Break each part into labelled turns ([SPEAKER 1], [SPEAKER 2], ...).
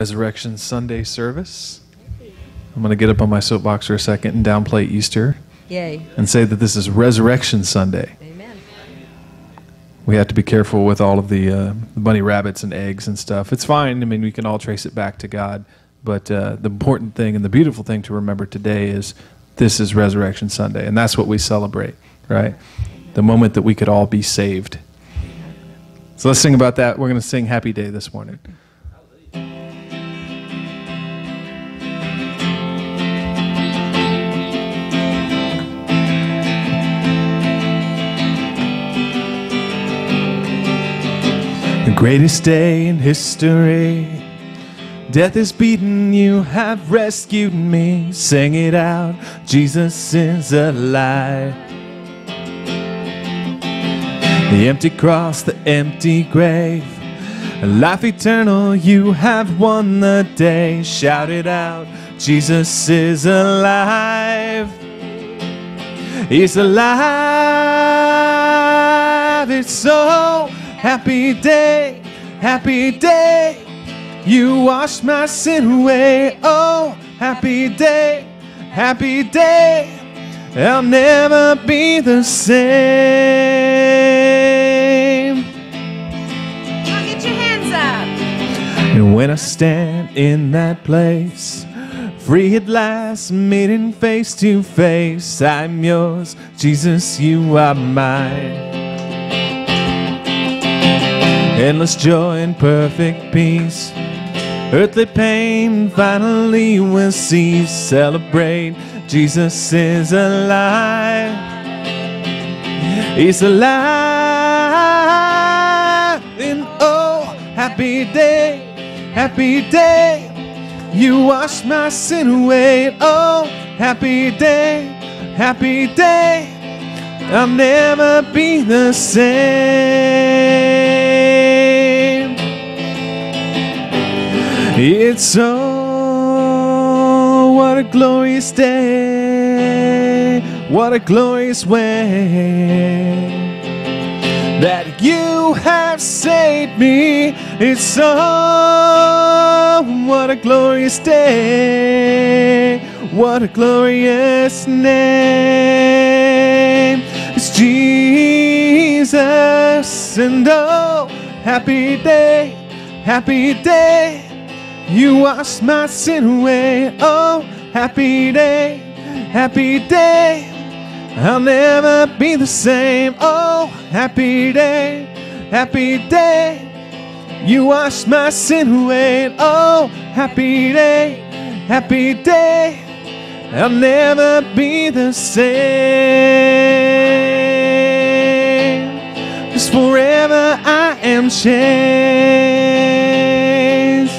[SPEAKER 1] Resurrection Sunday service. I'm going to get up on my soapbox for a second and downplay Easter.
[SPEAKER 2] Yay.
[SPEAKER 1] And say that this is Resurrection Sunday.
[SPEAKER 2] Amen.
[SPEAKER 1] We have to be careful with all of the bunny rabbits and eggs and stuff. It's fine. I mean, we can all trace it back to God. But the important thing and the beautiful thing to remember today is this is Resurrection Sunday. And that's what we celebrate, right? The moment that we could all be saved. So let's sing about that. We're going to sing Happy Day this morning. The greatest day in history. Death is beaten, you have rescued me. Sing it out, Jesus is alive. The empty cross, the empty grave, life eternal, you have won the day. Shout it out, Jesus is alive. He's alive. It's so happy day, happy day. You washed my sin away. Oh, happy day, happy day. I'll never be the same.
[SPEAKER 2] Now get your hands up.
[SPEAKER 1] And when I stand in that place, free at last, meeting face to face, I'm yours, Jesus, you are mine. Endless joy and perfect peace, earthly pain finally will cease. Celebrate, Jesus is alive. He's alive. And oh, happy day, happy day. You washed my sin away. Oh, happy day, happy day. I'll never be the same. It's so, what a glorious day, what a glorious way that you have saved me. It's so, what a glorious day, what a glorious name. It's Jesus, and oh, happy day, happy day. You washed my sin away. Oh, happy day, happy day. I'll never be the same. Oh, happy day, happy day. You washed my sin away. Oh, happy day, happy day. I'll never be the same. 'Cause forever I am changed.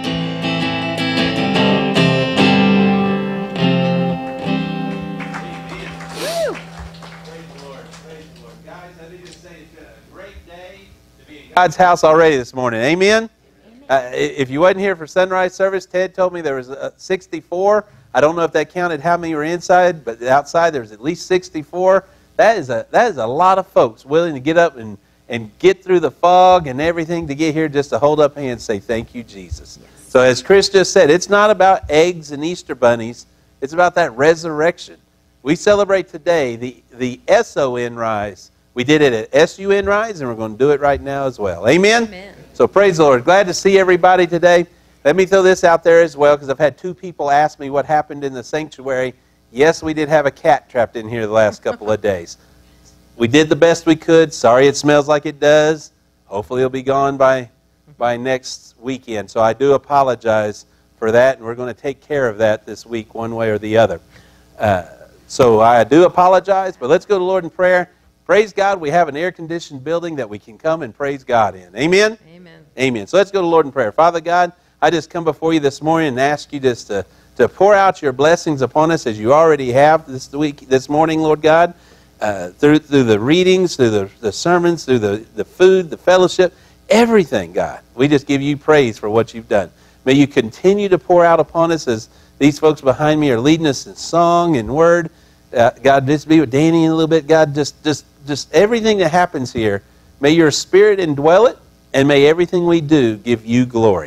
[SPEAKER 3] God's house already this morning. Amen? If you wasn't here for sunrise service, Ted told me there was 64. I don't know if that counted how many were inside, but outside there was at least 64. That is a lot of folks willing to get up and get through the fog and everything to get here just to hold up hands and say, thank you, Jesus. Yes. So as Chris just said, it's not about eggs and Easter bunnies. It's about that resurrection. We celebrate today the S-O-N rise. We did it at S-U-N Rise, and we're going to do it right now as well. Amen?
[SPEAKER 2] Amen.
[SPEAKER 3] So praise the Lord. Glad to see everybody today. Let me throw this out there as well, because I've had two people ask me what happened in the sanctuary. Yes, we did have a cat trapped in here the last couple of days. We did the best we could. Sorry it smells like it does. Hopefully it'll be gone by next weekend. So I do apologize for that, and we're going to take care of that this week one way or the other. So I do apologize, but let's go to the Lord in prayer. Praise God, we have an air-conditioned building that we can come and praise God in. Amen?
[SPEAKER 2] Amen.
[SPEAKER 3] Amen. So let's go to the Lord in prayer. Father God, I just come before you this morning and ask you just to pour out your blessings upon us as you already have this morning, Lord God, through the readings, through the sermons, through the food, the fellowship, everything, God. We just give you praise for what you've done. May you continue to pour out upon us as these folks behind me are leading us in song and word. God, just be with Danny in a little bit. God, just everything that happens here, may your Spirit indwell it, and may everything we do give you glory.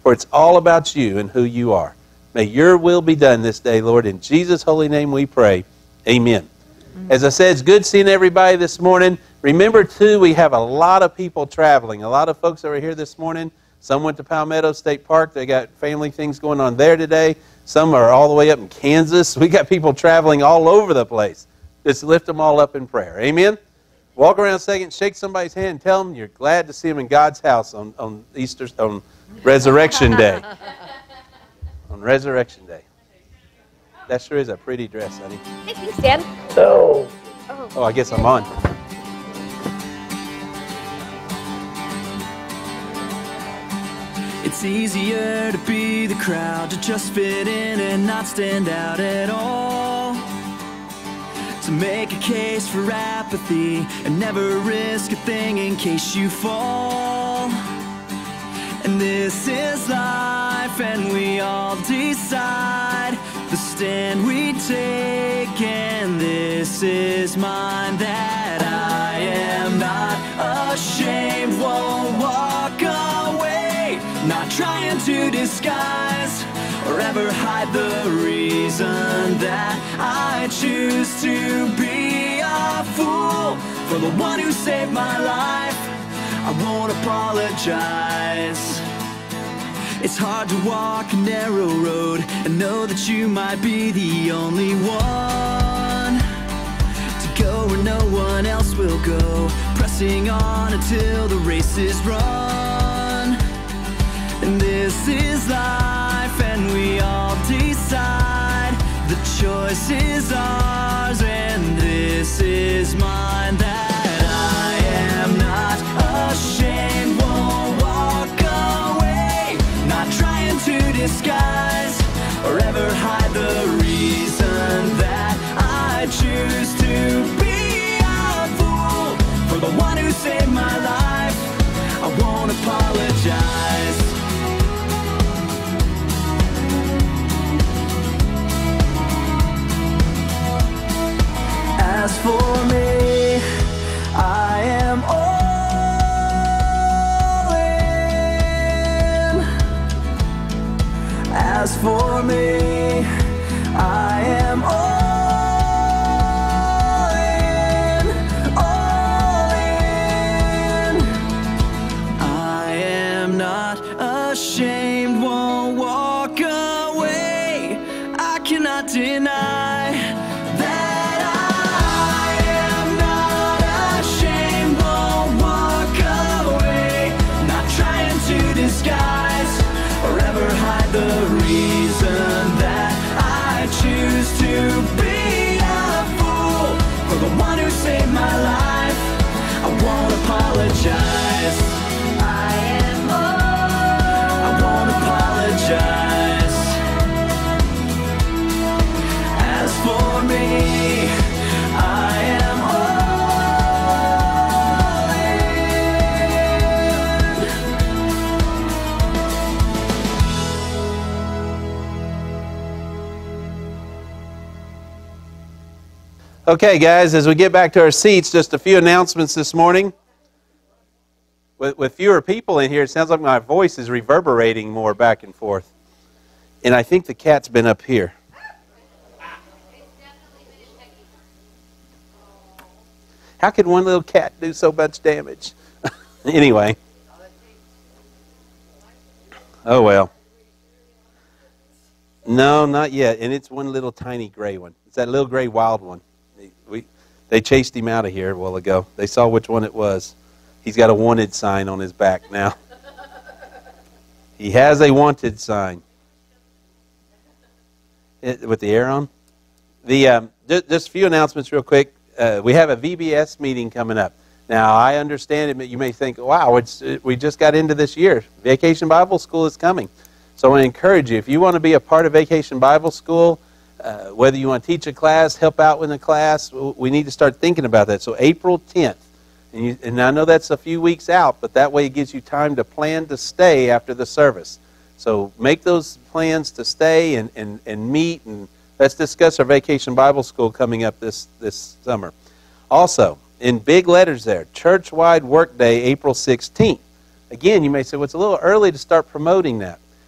[SPEAKER 3] for it's all about you and who you are. May your will be done this day, Lord. In Jesus' holy name we pray. Amen. As I said, it's good seeing everybody this morning. Remember, too, we have a lot of people traveling. A lot of folks that were here this morning. Some went to Palmetto State Park. They got family things going on there today. Some are all the way up in Kansas. We got people traveling all over the place. Just lift them all up in prayer. Amen? Walk around a second, shake somebody's hand, and tell them you're glad to see them in God's house on Resurrection Day. On Resurrection Day. That sure is a pretty dress, honey.
[SPEAKER 2] Hey, can you stand?
[SPEAKER 3] Oh, I guess I'm on.
[SPEAKER 4] It's easier to be the crowd, to just fit in and not stand out at all. To make a case for apathy and never risk a thing in case you fall. And this is life, and we all decide the stand we take, and this is mine, that I am not ashamed, won't walk away, not trying to disguise or ever hide the reason that I choose to be a fool for the one who saved my life. I won't apologize. It's hard to walk a narrow road and know that you might be the only one to go where no one else will go, pressing on until the race is run. And this is life, and we all decide the choice is ours, and this is mine, that I am not ashamed, won't walk away, not trying to disguise or ever hide the reason that I choose to be a fool for the one who saved my life. I won't apologize. As for me, I am all in. As for me, I am all in, all in. I am not ashamed, won't walk away. I cannot deny the reason that I choose to be a fool for the one who saved my life. I won't apologize. I am all. I won't apologize. As for me, I am
[SPEAKER 3] Okay, guys, as we get back to our seats, just a few announcements this morning. With fewer people in here, it sounds like my voice is reverberating more back and forth. And I think the cat's been up here. How could one little cat do so much damage? Anyway. Oh, well. No, not yet. And it's one little tiny gray one. It's that little gray wild one. They chased him out of here a while ago. They saw which one it was. He's got a wanted sign on his back now. He has a wanted sign. With the air on? Just a few announcements real quick. We have a VBS meeting coming up. Now, I understand it. You may think, wow, we just got into this year. Vacation Bible School is coming. So I want to encourage you, if you want to be a part of Vacation Bible School, whether you want to teach a class, help out with a class, we need to start thinking about that. So April 10th, and I know that's a few weeks out, but that way it gives you time to plan to stay after the service. So make those plans to stay and meet, and let's discuss our Vacation Bible School coming up this summer. Also, in big letters there, Church-wide Workday, April 16th. Again, you may say, well, it's a little early to start promoting that.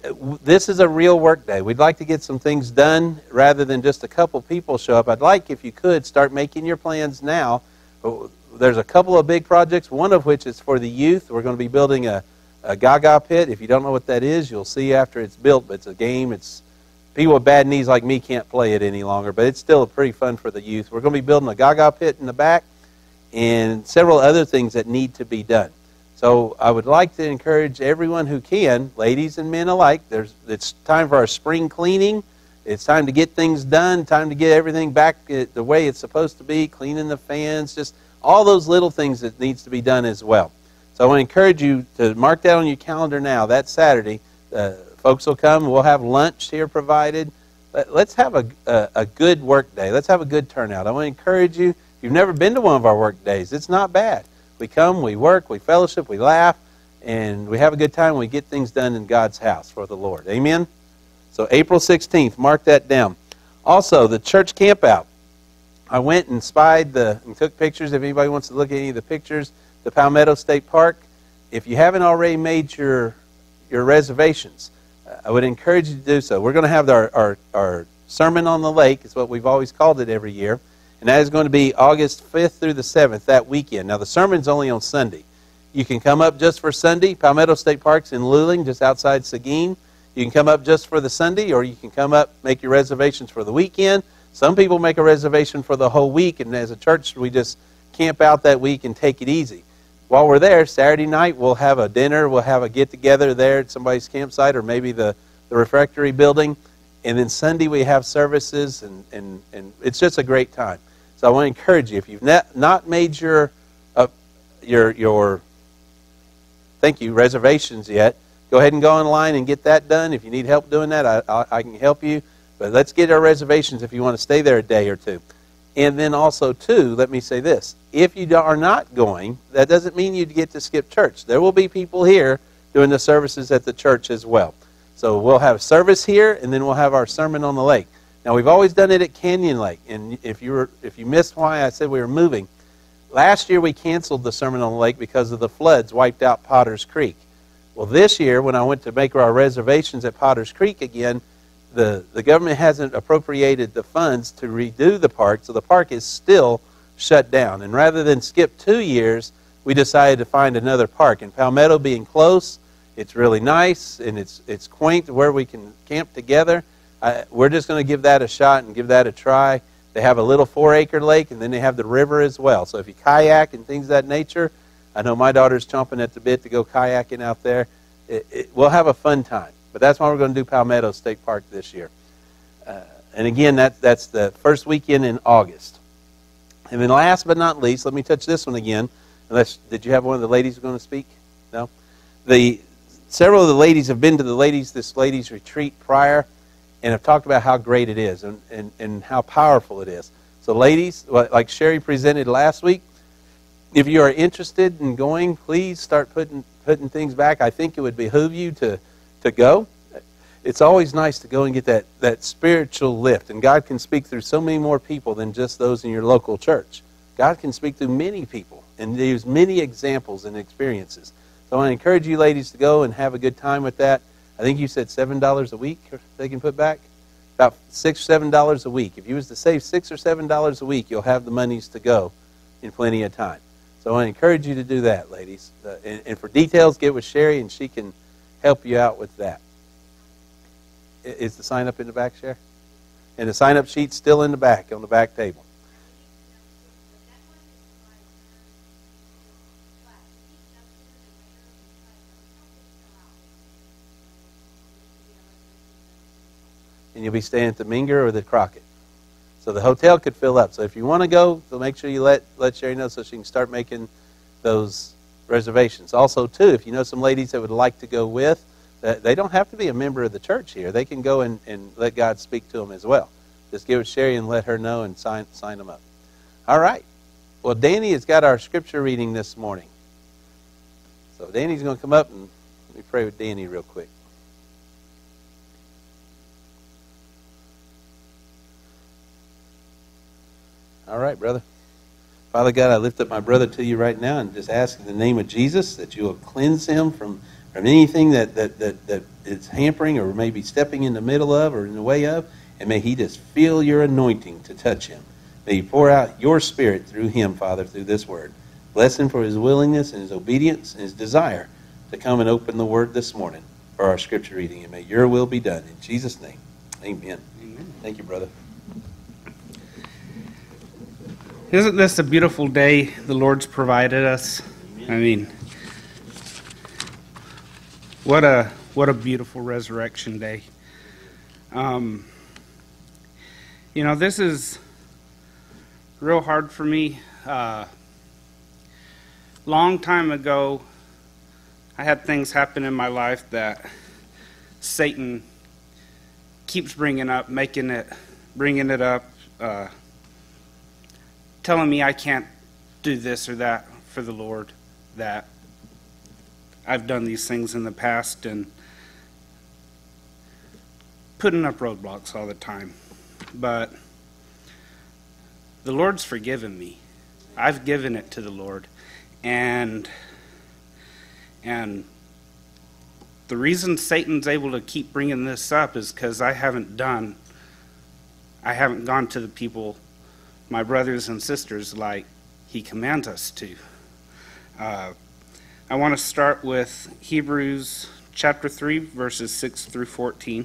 [SPEAKER 3] this is a real work day. We'd like to get some things done rather than just a couple people show up. I'd like, if you could, start making your plans now. There's a couple of big projects, one of which is for the youth. We're going to be building a Gaga pit. If you don't know what that is, you'll see after it's built. But it's a game. It's people with bad knees like me can't play it any longer, but it's still pretty fun for the youth. We're going to be building a Gaga pit in the back and several other things that need to be done. So I would like to encourage everyone who can, ladies and men alike, it's time for our spring cleaning. It's time to get things done, time to get everything back the way it's supposed to be, cleaning the fans, just all those little things that needs to be done as well. So I want to encourage you to mark that on your calendar now. That Saturday, folks will come. We'll have lunch here provided. Let's have a good work day. Let's have a good turnout. I want to encourage you. If you've never been to one of our work days, it's not bad. We come, we work, we fellowship, we laugh, and we have a good time. We get things done in God's house for the Lord. Amen? So April 16th, mark that down. Also, the church camp out. I went and spied and took pictures. If anybody wants to look at any of the pictures, the Palmetto State Park. If you haven't already made your reservations, I would encourage you to do so. We're going to have our Sermon on the Lake, is what we've always called it every year. And that is going to be August 5th through the 7th, that weekend. Now, the sermon's only on Sunday. You can come up just for Sunday. Palmetto State Park's in Luling, just outside Seguin. You can come up just for the Sunday, or you can come up, make your reservations for the weekend. Some people make a reservation for the whole week, and as a church, we just camp out that week and take it easy. While we're there, Saturday night, we'll have a dinner. We'll have a get-together there at somebody's campsite or maybe the refectory building. And then Sunday, we have services, and it's just a great time. So I want to encourage you, if you've not made your reservations yet, go ahead and go online and get that done. If you need help doing that, I can help you. But let's get our reservations if you want to stay there a day or two. And then also, too, let me say this. If you are not going, that doesn't mean you get to skip church. There will be people here doing the services at the church as well. So we'll have service here, and then we'll have our Sermon on the Lake. Now, we've always done it at Canyon Lake, and if you missed why I said we were moving, last year we canceled the Sermon on the Lake because of the floods wiped out Potter's Creek. Well, this year, when I went to make our reservations at Potter's Creek again, the government hasn't appropriated the funds to redo the park, so the park is still shut down. And rather than skip 2 years, we decided to find another park. And Palmetto being close, it's really nice, and it's quaint where we can camp together. We're just going to give that a shot and give that a try. They have a little 4-acre lake, and then they have the river as well. So if you kayak and things of that nature, I know my daughter's chomping at the bit to go kayaking out there. We'll have a fun time. But that's why we're going to do Palmetto State Park this year. And again, that's the first weekend in August. And then last but not least, let me touch this one again. Did you have one of the ladies going to speak? No? Several of the ladies have been to this ladies' retreat prior, and have talked about how great it is and how powerful it is. So ladies, like Sherry presented last week, if you are interested in going, please start putting things back. I think it would behoove you to go. It's always nice to go and get that spiritual lift, and God can speak through so many more people than just those in your local church. God can speak through many people and use many examples and experiences. So I want to encourage you ladies to go and have a good time with that. I think you said $7 a week they can put back? About $6 or $7 a week. If you was to save $6 or $7 a week, you'll have the monies to go in plenty of time. So I want to encourage you to do that, ladies. And for details, get with Sherry, and she can help you out with that. Is the sign up in the back, Sherry? And the sign-up sheet's still in the back, on the back table. And you'll be staying at the Minger or the Crockett. So the hotel could fill up. So if you want to go, so make sure you let Sherry know so she can start making those reservations. Also, too, if you know some ladies that would like to go with, they don't have to be a member of the church here. They can go and let God speak to them as well. Just give it to Sherry and let her know and sign them up. All right. Well, Danny has got our scripture reading this morning. So Danny's going to come up, and let me pray with Danny real quick. All right, brother. Father God, I lift up my brother to you right now and just ask in the name of Jesus that you will cleanse him from from anything that is hampering or maybe stepping in the middle of or in the way of, and may he just feel your anointing to touch him. May you pour out your Spirit through him, Father, through this word. Bless him for his willingness and his obedience and his desire to come and open the word this morning for our scripture reading. And may your will be done. In Jesus' name, amen. Amen. Thank you, brother.
[SPEAKER 5] Isn't this a beautiful day the Lord's provided us? I mean, what a beautiful resurrection day. This is real hard for me. Long time ago, I had things happen in my life that Satan keeps bringing up, bringing it up, telling me I can't do this or that for the Lord, that I've done these things in the past, and putting up roadblocks all the time. But the Lord's forgiven me. I've given it to the Lord. And the reason Satan's able to keep bringing this up is because I haven't gone to the people, my brothers and sisters, like he commands us to. I want to start with Hebrews chapter 3, verses 6 through 14.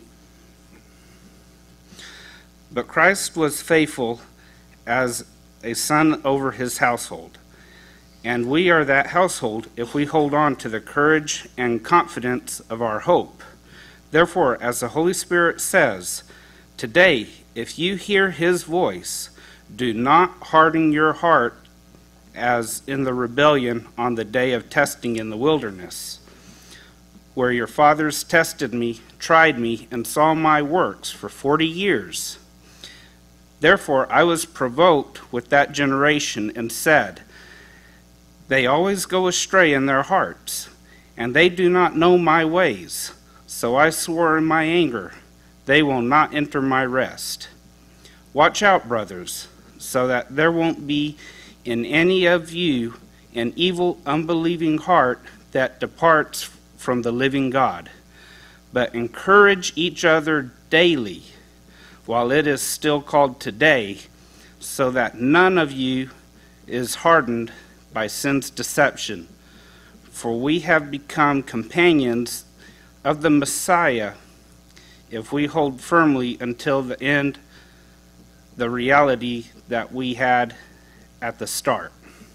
[SPEAKER 5] But Christ was faithful as a son over his household, and we are that household if we hold on to the courage and confidence of our hope. Therefore, as the Holy Spirit says, today, if you hear his voice, do not harden your heart as in the rebellion on the day of testing in the wilderness, where your fathers tested me, tried me, and saw my works for 40 years. Therefore I was provoked with that generation and said, they always go astray in their hearts, and they do not know my ways. So I swore in my anger, they will not enter my rest. Watch out, brothers, so that there won't be in any of you an evil, unbelieving heart that departs from the living God. But encourage each other daily, while it is still called today, so that none of you is hardened by sin's deception. For we have become companions of the Messiah if we hold firmly until the end the reality that we had at the start.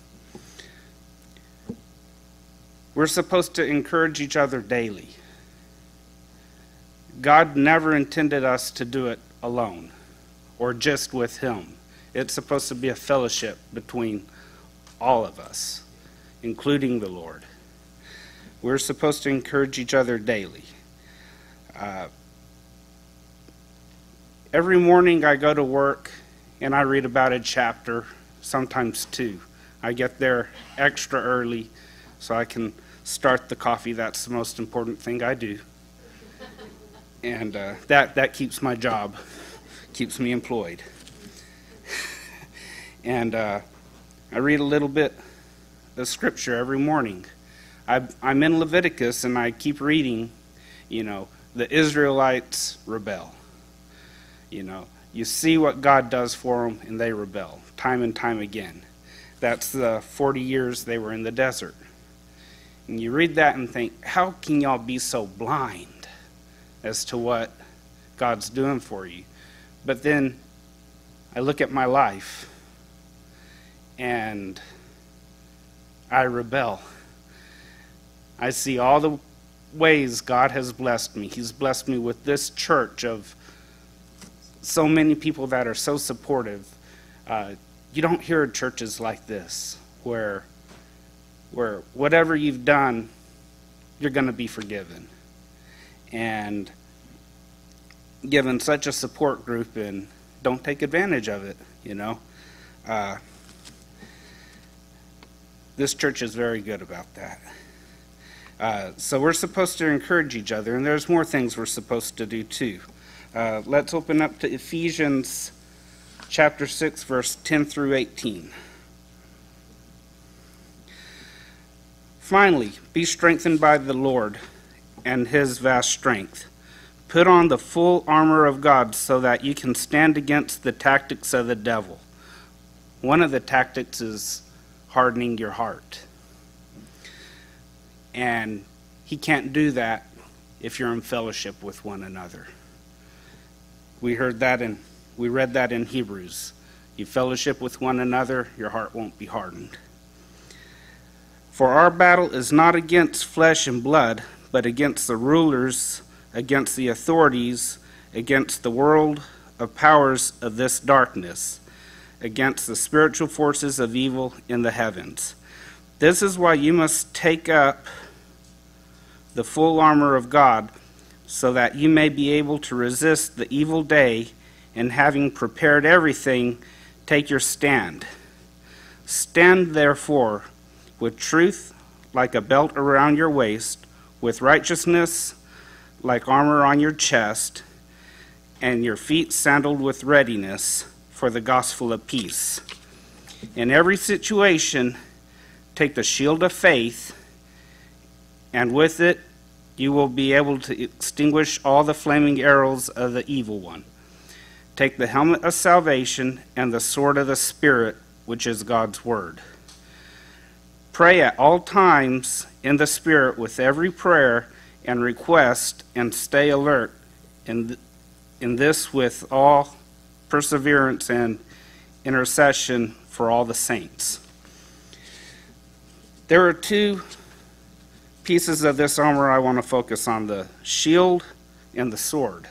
[SPEAKER 5] We're supposed to encourage each other daily. God never intended us to do it alone or just with him. It's supposed to be a fellowship between all of us, including the Lord. We're supposed to encourage each other daily. Every morning I go to work and I read about a chapter, sometimes two. I get there extra early so I can start the coffee. That's the most important thing I do. And that keeps my job, keeps me employed. And I read a little bit of scripture every morning. I'm in Leviticus and I keep reading, the Israelites rebel. You see what God does for them and they rebel time and time again. That's the 40 years they were in the desert. And you read that and think, how can y'all be so blind as to what God's doing for you? But then I look at my life and I rebel. I see all the ways God has blessed me. He's blessed me with this church of so many people that are so supportive. You don't hear churches like this where whatever you've done, you're going to be forgiven. And given such a support group, and don't take advantage of it, This church is very good about that. So we're supposed to encourage each other, and there's more things we're supposed to do too. Let's open up to Ephesians chapter 6, verse 10 through 18. Finally, be strengthened by the Lord and his vast strength. Put on the full armor of God so that you can stand against the tactics of the devil. One of the tactics is hardening your heart. And he can't do that if you're in fellowship with one another. We read that in Hebrews. You fellowship with one another, your heart won't be hardened. For our battle is not against flesh and blood, but against the rulers, against the authorities, against the world of powers of this darkness, against the spiritual forces of evil in the heavens. This is why you must take up the full armor of God, so that you may be able to resist the evil day, and having prepared everything, take your stand. Stand therefore with truth like a belt around your waist, with righteousness like armor on your chest, and your feet sandaled with readiness for the gospel of peace. In every situation, take the shield of faith, and with it you will be able to extinguish all the flaming arrows of the evil one. Take the helmet of salvation and the sword of the Spirit, which is God's word. Pray at all times in the Spirit with every prayer and request, and stay alert in this with all perseverance and intercession for all the saints. There are two pieces of this armor I want to focus on: the shield and the sword.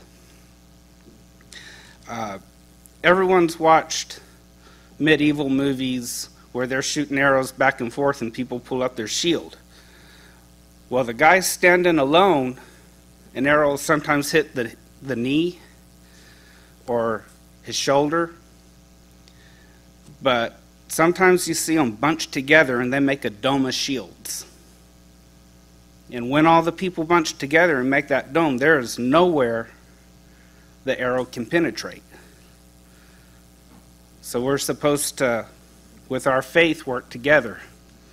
[SPEAKER 5] Everyone's watched medieval movies where they're shooting arrows back and forth and people pull up their shield. Well, the guy standing alone, an arrow will sometimes hit the knee or his shoulder, but sometimes you see them bunched together and they make a dome of shields. And when all the people bunch together and make that dome, there is nowhere the arrow can penetrate. So we're supposed to, with our faith, work together.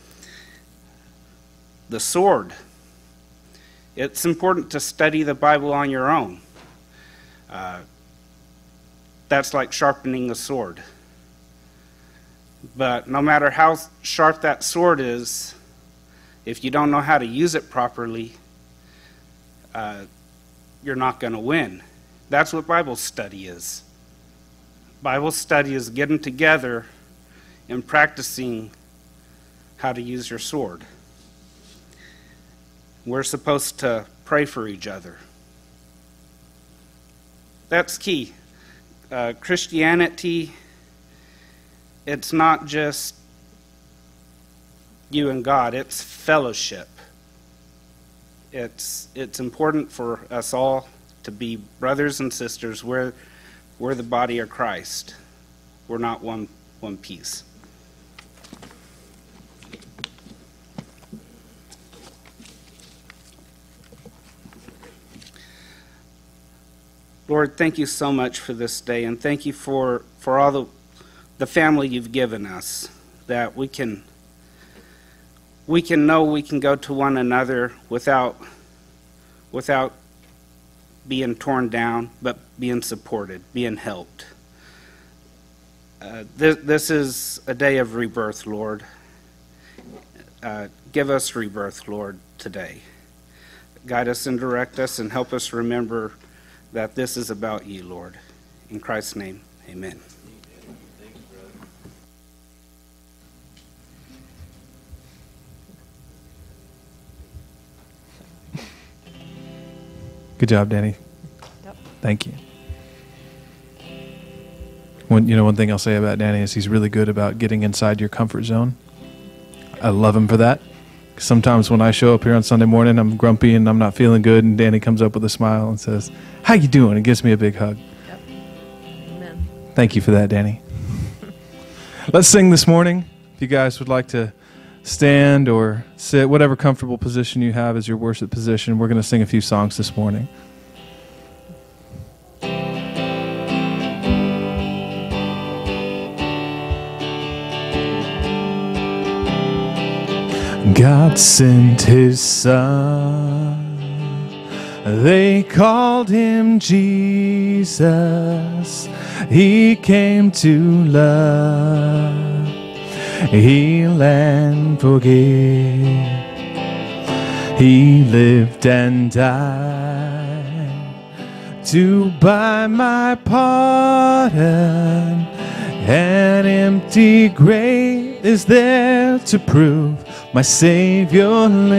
[SPEAKER 5] The sword. It's important to study the Bible on your own. That's like sharpening a sword. But no matter how sharp that sword is, if you don't know how to use it properly, you're not going to win. That's what Bible study is. Bible study is getting together and practicing how to use your sword. We're supposed to pray for each other. That's key. Christianity, it's not just you and God, it's fellowship. It's important for us all to be brothers and sisters. We're the body of Christ. We're not one piece. Lord, thank you so much for this day, and thank you for all the family you've given us, that we can know we can go to one another without being torn down, but being supported, being helped. This is a day of rebirth, Lord. Give us rebirth, Lord, today. Guide us and direct us and help us remember that this is about you, Lord. In Christ's name, amen.
[SPEAKER 1] Good job, Danny.
[SPEAKER 2] Yep.
[SPEAKER 1] Thank you. One thing I'll say about Danny is he's really good about getting inside your comfort zone. I love him for that. Sometimes when I show up here on Sunday morning, I'm grumpy and I'm not feeling good, and Danny comes up with a smile and says, "How you doing?" and gives me a big hug.
[SPEAKER 2] Yep. Amen.
[SPEAKER 1] Thank you for that, Danny. Let's sing this morning. If you guys would like to stand or sit, whatever comfortable position you have as your worship position, we're going to sing a few songs this morning. God sent his son They called him Jesus. He came to love, heal and forgive. He lived and died to buy my pardon. An empty grave is there to prove my Savior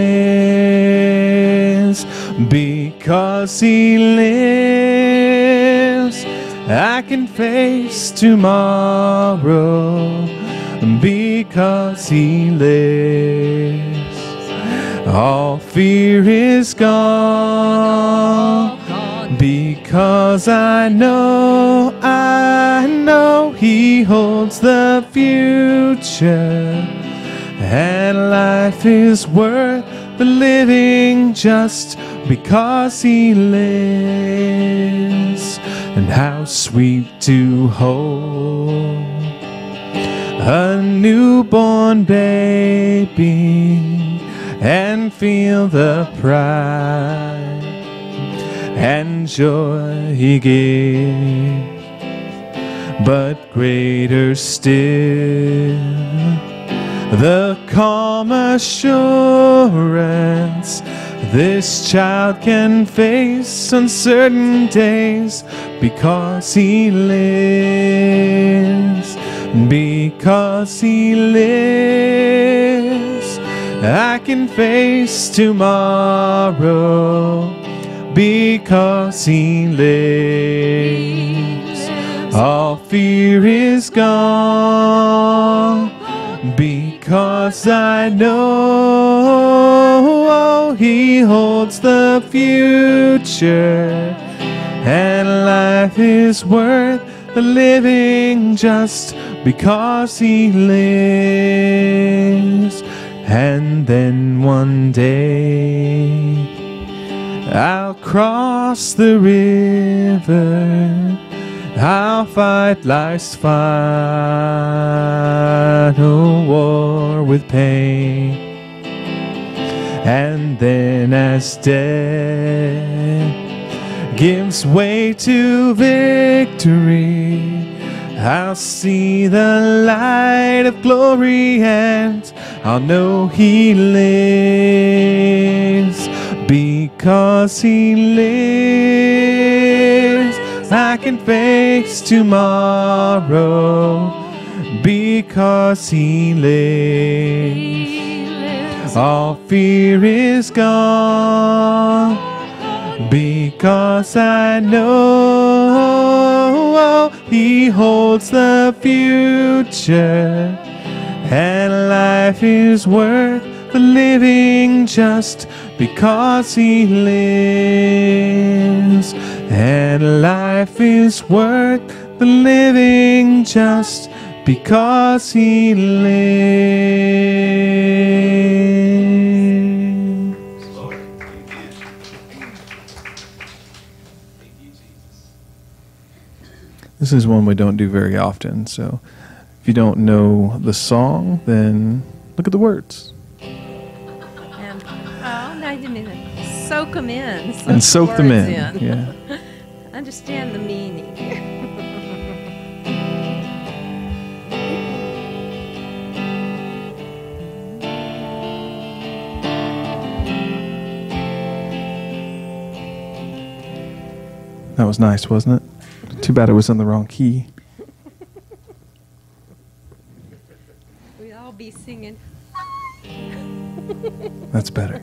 [SPEAKER 1] lives. Because he lives, I can face tomorrow. Because he lives, all fear is gone. Because I know he holds the future, and life is worth the living just because he lives. And how sweet to hold a newborn baby and feel the pride and joy he gives. But greater still, the calm assurance this child can face uncertain days because he lives. Because he lives, I can face tomorrow. Because he lives, all fear is gone. Because I know he holds the future, and life is worth the living just because he lives. And then one day I'll cross the river, I'll fight life's final war with pain. And then as death gives way to victory, I'll see the light of glory and I'll know he lives. Because he lives, I can face tomorrow. Because he lives, all fear is gone. Because I know he holds the future, and life is worth the living just because he lives. And life is worth the living just because he lives.
[SPEAKER 3] Lord, amen. Thank you, Jesus.
[SPEAKER 1] This is one we don't do very often, so if you don't know the song, then look at the words.
[SPEAKER 2] And now you need to soak them in.
[SPEAKER 1] And soak them
[SPEAKER 2] words
[SPEAKER 1] in. Yeah.
[SPEAKER 2] Understand the meaning.
[SPEAKER 1] That was nice, wasn't it? Too bad it was in the wrong key.
[SPEAKER 2] We'd all be singing.
[SPEAKER 1] That's better.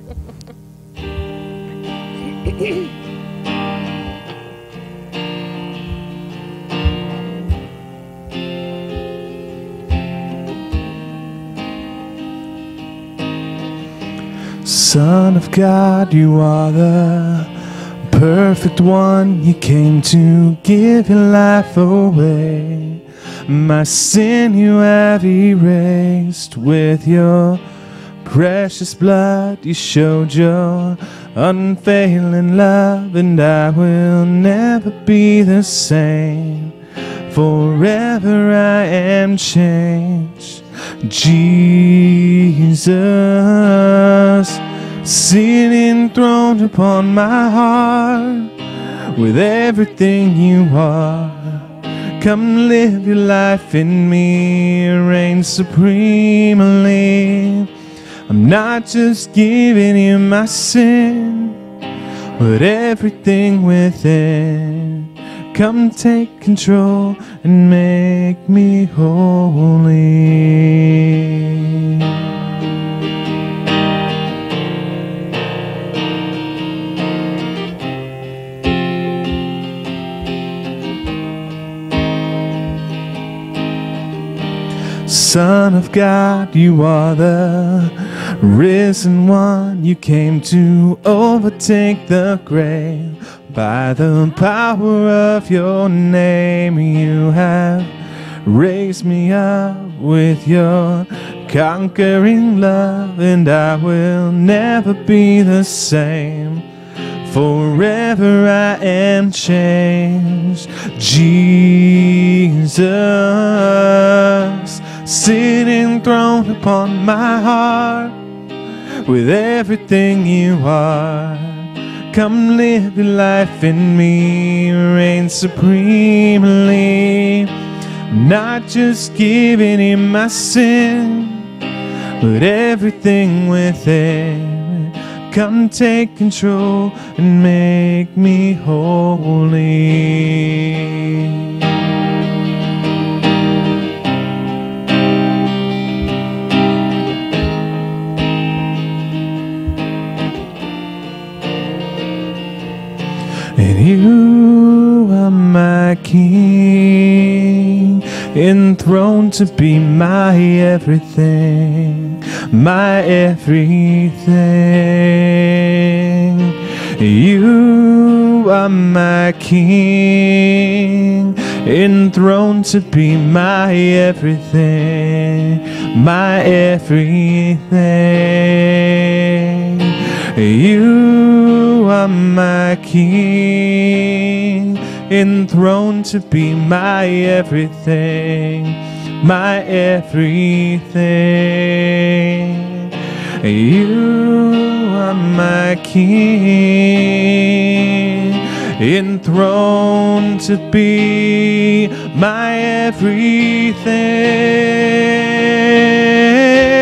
[SPEAKER 1] Son of God, you are the perfect one. You came to give your life away. My sin you have erased with your precious blood. You showed your unfailing love, and I will never be the same. Forever I am changed. Jesus, sit enthroned upon my heart with everything you are. Come live your life in me, reign supremely. I'm not just giving you my sin, but everything within. Come take control and make me holy. Son of God, you are the risen one. You came to overtake the grave. By the power of your name, you have raised me up with your conquering love, and I will never be the same. Forever I am changed. Jesus, sit enthroned upon my heart with everything you are. Come live your life in me, reign supremely. I'm not just giving you my sin, but everything within. Come take control and make me holy. And you are my King, enthroned to be my everything, my everything. You are my King, enthroned to be my everything, my everything. You are my King, enthroned to be my everything, my everything. You are my King, enthroned to be my everything.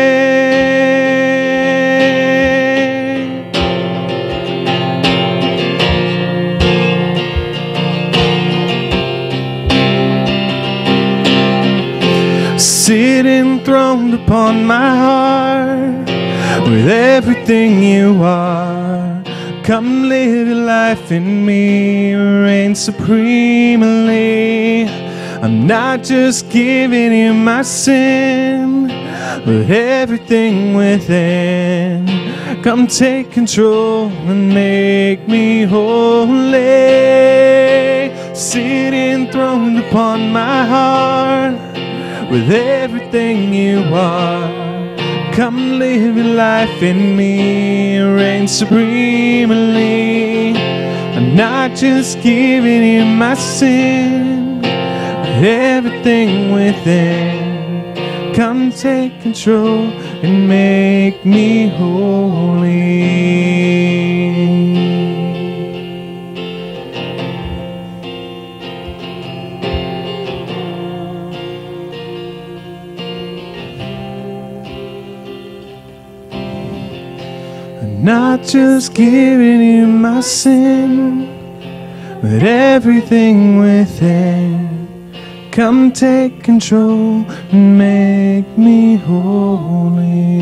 [SPEAKER 1] Sit enthroned upon my heart with everything you are. Come live your life in me, reign supremely. I'm not just giving you my sin, but everything within. Come take control and make me holy. Sit enthroned upon my heart with everything you are. Come live your life in me, reign supremely. I'm not just giving you my sin, but everything within. Come take control and make me holy. Not just giving you my sin, but everything within. Come take control and make me holy.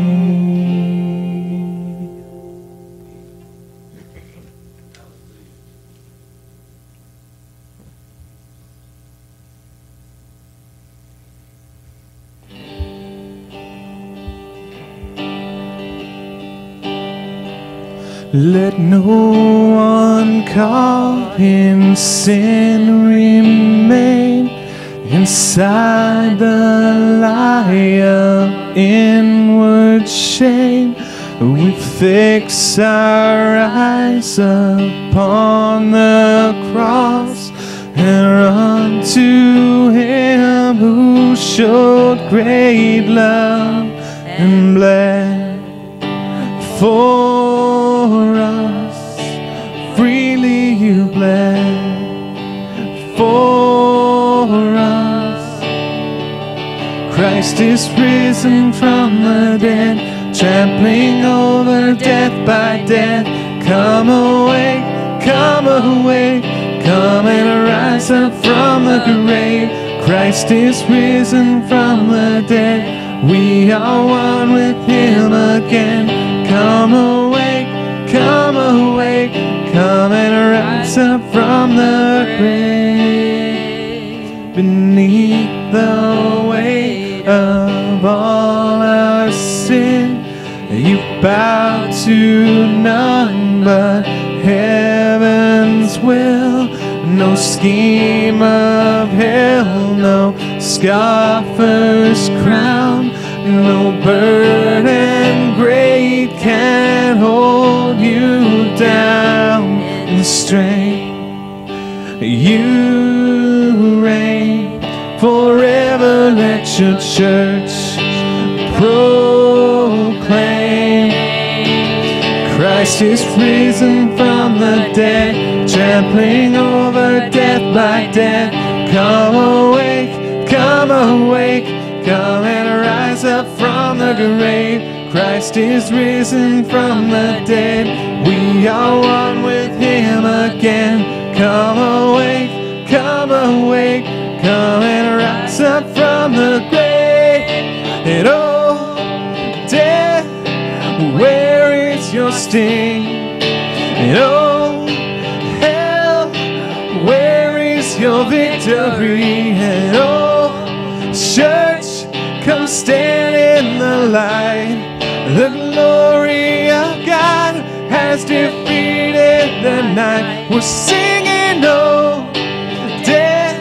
[SPEAKER 1] Let no one caught in sin remain inside the lie of inward shame. We fix our eyes upon the cross and run to Him who showed great love and bled for Christ is risen from the dead, trampling over death by death. Come awake, come awake, come and rise up from the grave. Christ is risen from the dead, we are one with him again. Come awake, come awake, come and rise up from the grave. Beneath the weight of all our sin, you bow to none but heaven's will. No scheme of hell, no scoffer's crown, no burden great can hold you down. In strength you reign forever. Let your church proclaim Christ is risen from the dead, trampling over death by death. Come awake, come awake, come and rise up from the grave. Christ is risen from the dead, we are one with him again. Come awake, come awake, come and rise up from the grave. And oh, death, where is your sting? And oh, hell, where is your victory? And oh, church, come stand in the light. The glory of God has defeated the night. We're singing, oh, death,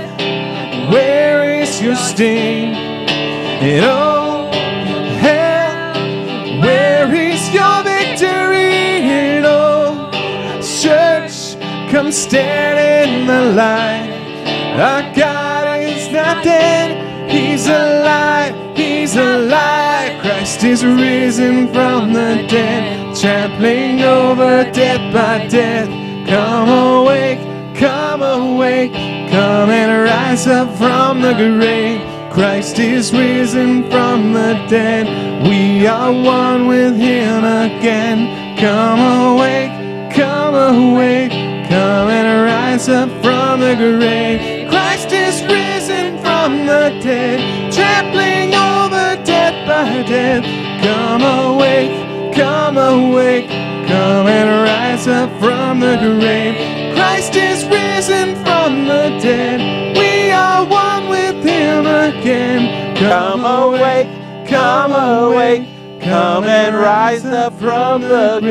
[SPEAKER 1] where is your sting? And oh, hell, where is your victory? And oh, church, come stand in the light. Our God is not dead, he's alive, he's alive. Christ is risen from the dead, trampling over death by death. Come awake, come awake, come and rise up from the grave. Christ is risen from the dead, we are one with him again. Come awake, come awake, come and rise up from the grave. Christ is risen from the dead, trampling over death by death. Come awake, come awake, come and rise up from the grave. Christ is risen from the dead, we are one with him again. Come awake, come awake, come and rise up from the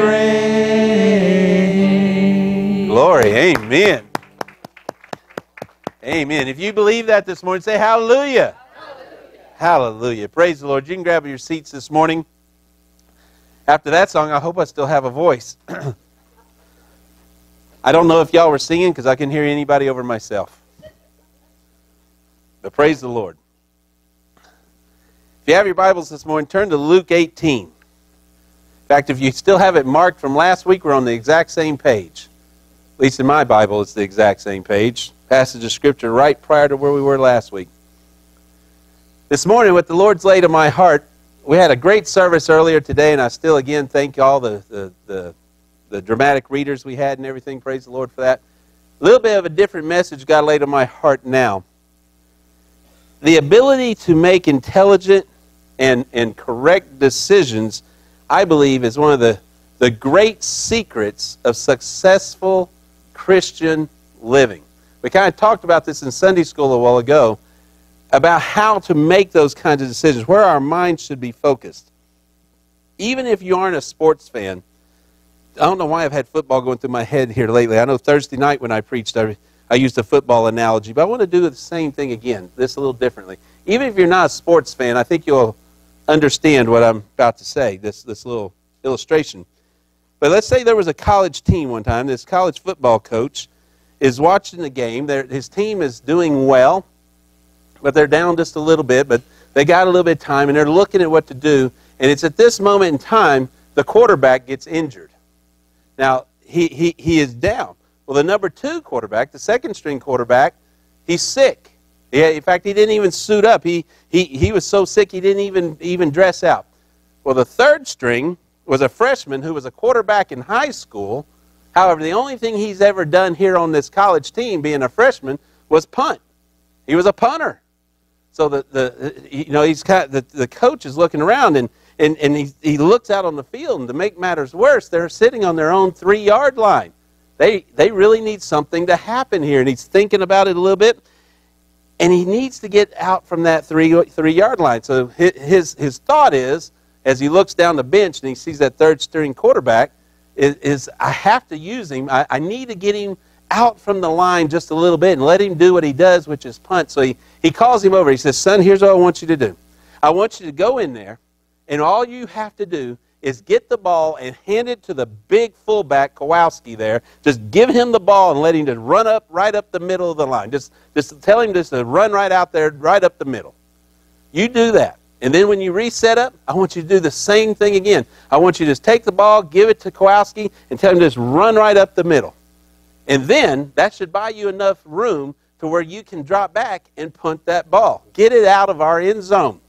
[SPEAKER 1] grave.
[SPEAKER 3] Glory, amen. Amen. If you believe that this morning, say hallelujah. Hallelujah. Praise the Lord. You can grab your seats this morning. After that song, I hope I still have a voice. I don't know if y'all were singing because I couldn't hear anybody over myself. But praise the Lord. If you have your Bibles this morning, turn to Luke 18. In fact, if you still have it marked from last week, we're on the exact same page. At least in my Bible, it's the exact same page. Passage of Scripture right prior to where we were last week. This morning, what the Lord's laid on my heart, we had a great service earlier today, and I still again thank all the dramatic readers we had and everything. Praise the Lord for that. A little bit of a different message God laid on my heart now. The ability to make intelligent and correct decisions, I believe, is one of the great secrets of successful Christian living. We kind of talked about this in Sunday school a while ago, about how to make those kinds of decisions, where our minds should be focused. Even if you aren't a sports fan, I don't know why I've had football going through my head here lately. I know Thursday night when I preached, I used a football analogy, but I want to do the same thing again, this a little differently. Even if you're not a sports fan, I think you'll understand what I'm about to say, this little illustration. But let's say there was a college team one time. This college football coach is watching the game. His team is doing well, but they're down just a little bit, but they got a little bit of time, and they're looking at what to do. And it's at this moment in time, the quarterback gets injured. Now, he is down. Well, the number 2 quarterback, the second string quarterback, he's sick. Yeah, in fact, he didn't even suit up. He was so sick he didn't even dress out. Well, the third string was a freshman who was a quarterback in high school. However, the only thing he's ever done here on this college team, being a freshman, was punt. He was a punter. So the coach is looking around and he looks out on the field, and to make matters worse, they're sitting on their own 3-yard line. They really need something to happen here, and he's thinking about it a little bit, and he needs to get out from that 3-yard line. So his thought is, as he looks down the bench and he sees that third string quarterback, is I have to use him. I need to get him out from the line just a little bit and let him do what he does, which is punt. So he calls him over. He says, son, here's what I want you to do. I want you to go in there, and all you have to do is get the ball and hand it to the big fullback, Kowalski there. Just give him the ball and let him just run up right up the middle of the line. Just tell him just to run right out there, right up the middle. You do that. And then when you reset up, I want you to do the same thing again. I want you to just take the ball, give it to Kowalski, and tell him to just run right up the middle. And then that should buy you enough room to where you can drop back and punt that ball. Get it out of our end zone.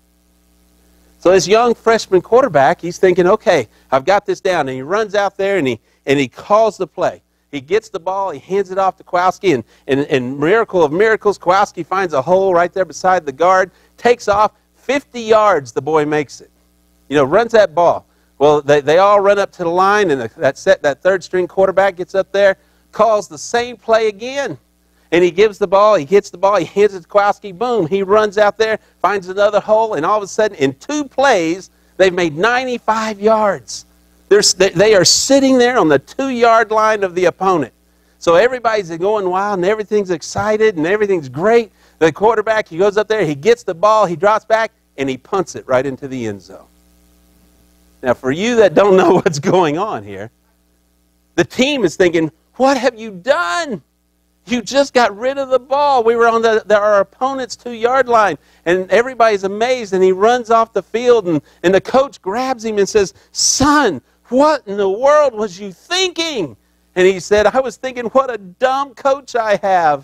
[SPEAKER 3] So this young freshman quarterback, he's thinking, okay, I've got this down. And he runs out there and he calls the play. He gets the ball, he hands it off to Kowalski, and miracle of miracles, Kowalski finds a hole right there beside the guard, takes off, 50 yards the boy makes it. Runs that ball. Well, they all run up to the line, and that third string quarterback gets up there, calls the same play again. And he gives the ball, he hits the ball, he hands it to Kowalski, boom, he runs out there, finds another hole, and all of a sudden, in 2 plays, they've made 95 yards. They are sitting there on the 2-yard line of the opponent. So everybody's going wild, and everything's excited, and everything's great. The quarterback, he goes up there, he gets the ball, he drops back, and he punts it right into the end zone. Now, for you that don't know what's going on here, the team is thinking, what have you done? You just got rid of the ball. We were on our opponent's 2-yard line, and everybody's amazed, and he runs off the field, and the coach grabs him and says, son, what in the world was you thinking? And he said, I was thinking, what a dumb coach I have.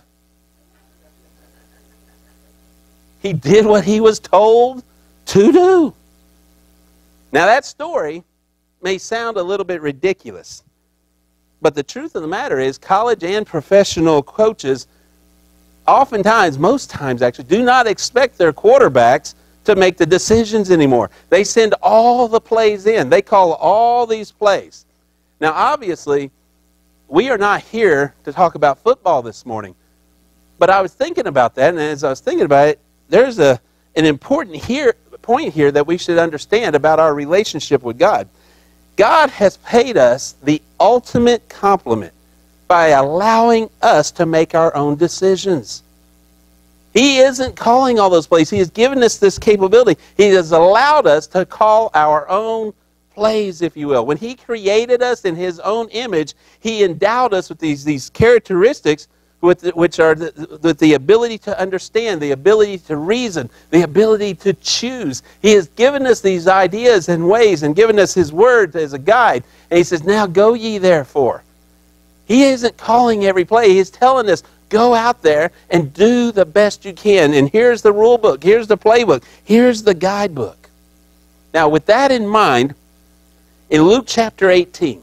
[SPEAKER 3] He did what he was told to do. Now that story may sound a little bit ridiculous, but the truth of the matter is college and professional coaches oftentimes, most times actually, do not expect their quarterbacks to make the decisions anymore. They send all the plays in. They call all these plays. Now obviously, we are not here to talk about football this morning, but I was thinking about that, and as I was thinking about it, there's an important point here that we should understand about our relationship with God. God has paid us the ultimate compliment by allowing us to make our own decisions. He isn't calling all those plays. He has given us this capability. He has allowed us to call our own plays, if you will. When He created us in His own image, He endowed us with these characteristics which are the ability to understand, the ability to reason, the ability to choose. He has given us these ideas and ways and given us His Word as a guide. And He says, now go ye therefore. He isn't calling every play. He's telling us, go out there and do the best you can. And here's the rule book. Here's the playbook. Here's the guidebook. Now, with that in mind, in Luke chapter 18,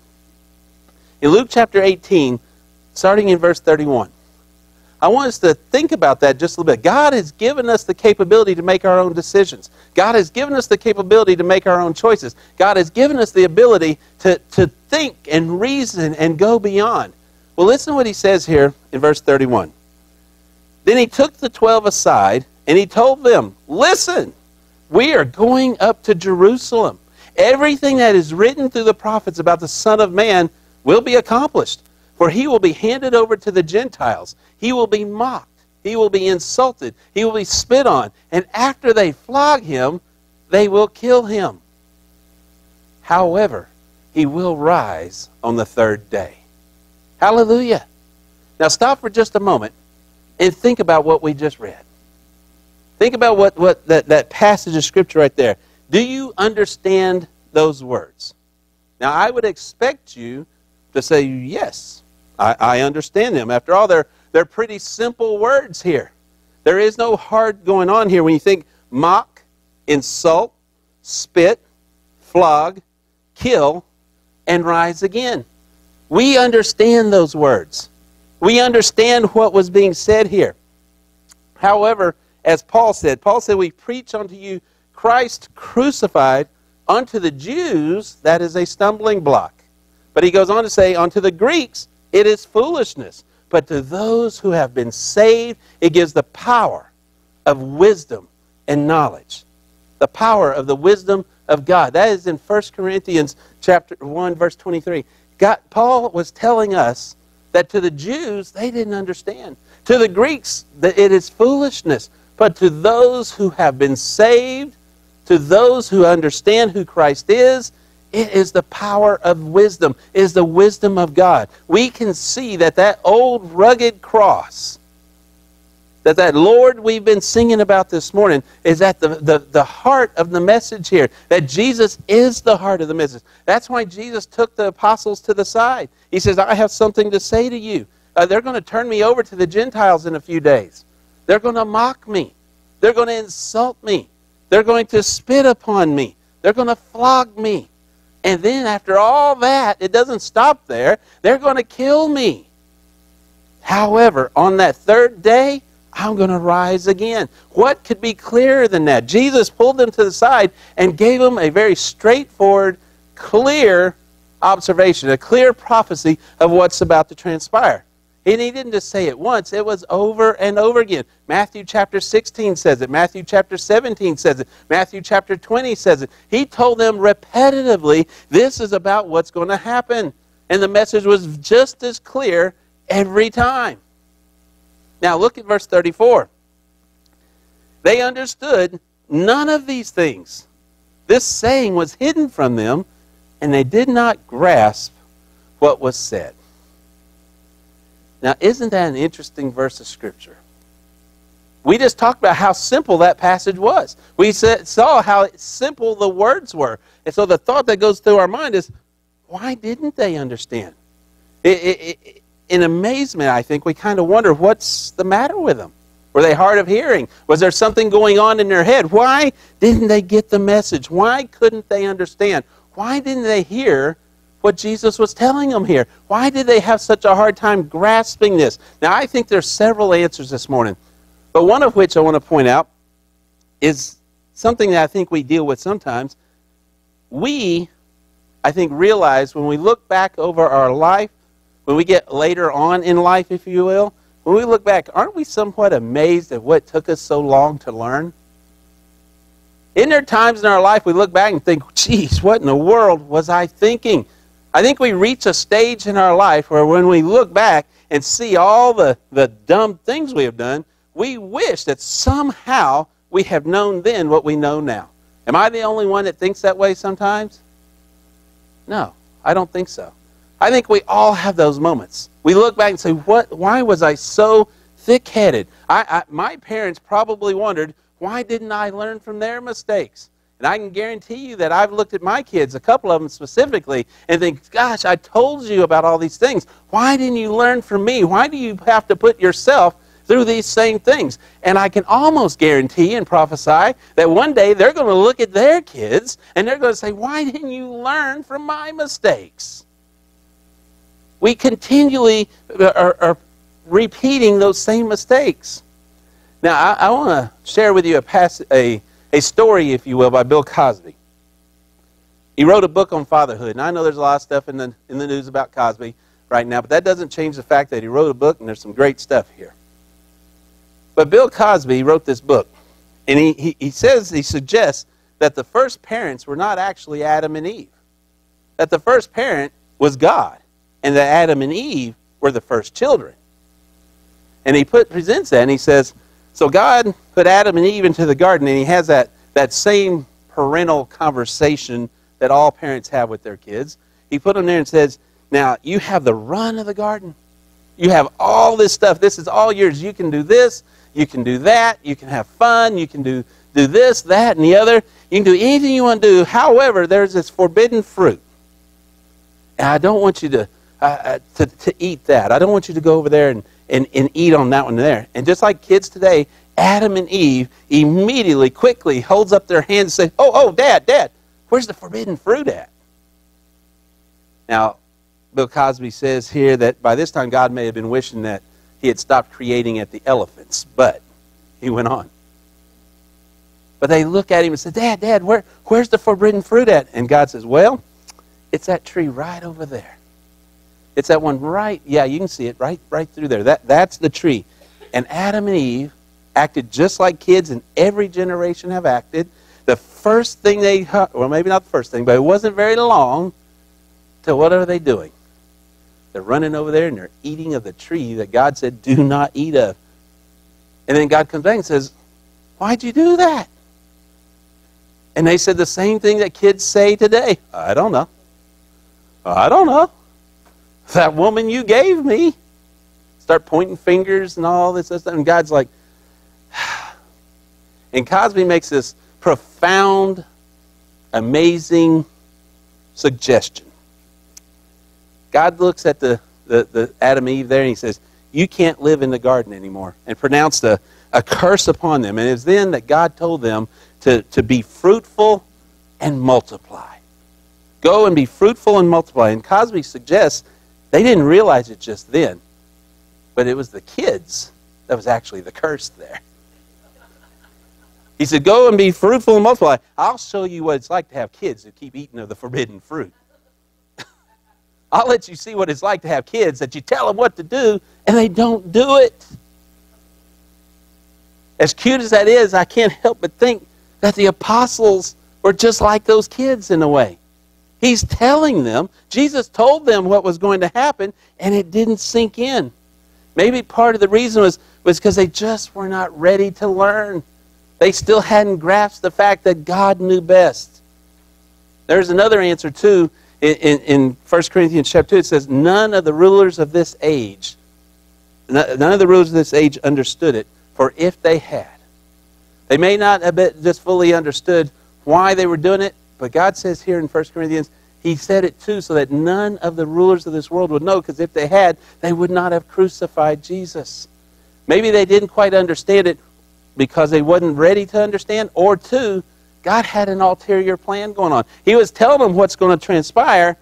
[SPEAKER 3] starting in verse 31, I want us to think about that just a little bit. God has given us the capability to make our own decisions. God has given us the capability to make our own choices. God has given us the ability to think and reason and go beyond. Well, listen to what He says here in verse 31. Then He took the 12 aside, and He told them, listen, we are going up to Jerusalem. Everything that is written through the prophets about the Son of Man will be accomplished. For He will be handed over to the Gentiles. He will be mocked. He will be insulted. He will be spit on. And after they flog Him, they will kill Him. However, He will rise on the 3rd day. Hallelujah. Now stop for just a moment and think about what we just read. Think about what that passage of Scripture right there. Do you understand those words? Now I would expect you to say, yes, I understand them. After all, they're pretty simple words here. There is no hard going on here when you think mock, insult, spit, flog, kill, and rise again. We understand those words. We understand what was being said here. However, as Paul said, we preach unto you Christ crucified. Unto the Jews, that is a stumbling block. But he goes on to say, unto the Greeks, it is foolishness. But to those who have been saved, it gives the power of wisdom and knowledge. The power of the wisdom of God. That is in 1 Corinthians chapter 1, verse 23. Paul was telling us that to the Jews, they didn't understand. To the Greeks, that it is foolishness. But to those who have been saved, to those who understand who Christ is, it is the power of wisdom. It is the wisdom of God. We can see that old rugged cross, that Lord we've been singing about this morning, is at the heart of the message here. That Jesus is the heart of the message. That's why Jesus took the apostles to the side. He says, I have something to say to you. They're going to turn me over to the Gentiles in a few days. They're going to mock me. They're going to insult me. They're going to spit upon me. They're going to flog me. And then after all that, it doesn't stop there. They're going to kill me. However, on that third day, I'm going to rise again. What could be clearer than that? Jesus pulled them to the side and gave them a very straightforward, clear observation, a clear prophecy of what's about to transpire. And he didn't just say it once, it was over and over again. Matthew chapter 16 says it. Matthew chapter 17 says it. Matthew chapter 20 says it. He told them repetitively, this is about what's going to happen. And the message was just as clear every time. Now look at verse 34. They understood none of these things. This saying was hidden from them, and they did not grasp what was said. Now, isn't that an interesting verse of Scripture? We just talked about how simple that passage was. We saw how simple the words were. And so the thought that goes through our mind is, why didn't they understand? In amazement, I think, we kind of wonder, what's the matter with them? Were they hard of hearing? Was there something going on in their head? Why didn't they get the message? Why couldn't they understand? Why didn't they hear what Jesus was telling them here? Why did they have such a hard time grasping this? Now, I think there's several answers this morning, but one of which I want to point out is something that I think we deal with sometimes. We, I think, realize when we look back over our life, when we get later on in life, if you will, when we look back, aren't we somewhat amazed at what took us so long to learn? Isn't there times in our life we look back and think, geez, what in the world was I thinking? I think we reach a stage in our life where when we look back and see all the dumb things we have done, we wish that somehow we have known then what we know now. Am I the only one that thinks that way sometimes? No, I don't think so. I think we all have those moments. We look back and say, why was I so thick-headed? My parents probably wondered, why didn't I learn from their mistakes? And I can guarantee you that I've looked at my kids, a couple of them specifically, and think, gosh, I told you about all these things. Why didn't you learn from me? Why do you have to put yourself through these same things? And I can almost guarantee and prophesy that one day they're going to look at their kids and they're going to say, why didn't you learn from my mistakes? We continually are repeating those same mistakes. Now, I want to share with you a story, if you will, by Bill Cosby. He wrote a book on fatherhood, and I know there's a lot of stuff in the news about Cosby right now, but that doesn't change the fact that he wrote a book, and there's some great stuff here. But Bill Cosby wrote this book, and he suggests that the first parents were not actually Adam and Eve. That the first parent was God, and that Adam and Eve were the first children. And he presents that, and he says, so God put Adam and Eve into the garden, and he has that same parental conversation that all parents have with their kids. He put them there and says, now, you have the run of the garden. You have all this stuff. This is all yours. You can do this. You can do that. You can have fun. You can do this, that, and the other. You can do anything you want to do. However, there's this forbidden fruit. And I don't want you to eat that. I don't want you to go over there and eat on that one there. And just like kids today, Adam and Eve immediately, quickly holds up their hands and say, oh, Dad, where's the forbidden fruit at? Now, Bill Cosby says here that by this time God may have been wishing that he had stopped creating at the elephants, but he went on. But they look at him and say, Dad, where's the forbidden fruit at? And God says, well, it's that tree right over there. It's that one right, yeah, you can see it right through there. That's the tree. And Adam and Eve acted just like kids in every generation have acted. The first thing well, maybe not the first thing, but it wasn't very long till what are they doing? They're running over there and they're eating of the tree that God said, do not eat of. And then God comes back and says, why'd you do that? And they said the same thing that kids say today. I don't know. That woman you gave me. Start pointing fingers and all this stuff. And God's like, and Cosby makes this profound, amazing suggestion. God looks at the Adam and Eve there and he says, you can't live in the garden anymore, and pronounced a curse upon them. And it's then that God told them to be fruitful and multiply. Go and be fruitful and multiply. And Cosby suggests they didn't realize it just then, but it was the kids that was actually the curse there. He said, go and be fruitful and multiply. I'll show you what it's like to have kids who keep eating of the forbidden fruit. I'll let you see what it's like to have kids that you tell them what to do and they don't do it. As cute as that is, I can't help but think that the apostles were just like those kids in a way. He's telling them, Jesus told them what was going to happen, and it didn't sink in. Maybe part of the reason was because they just were not ready to learn. They still hadn't grasped the fact that God knew best. There's another answer, too. In 1 Corinthians chapter 2, it says, none of the rulers of this age understood it, for if they had. They may not have just fully understood why they were doing it, but God says here in 1 Corinthians, he said it too so that none of the rulers of this world would know, because if they had, they would not have crucified Jesus. Maybe they didn't quite understand it because they wasn't ready to understand, or two, God had an ulterior plan going on. He was telling them what's going to transpire,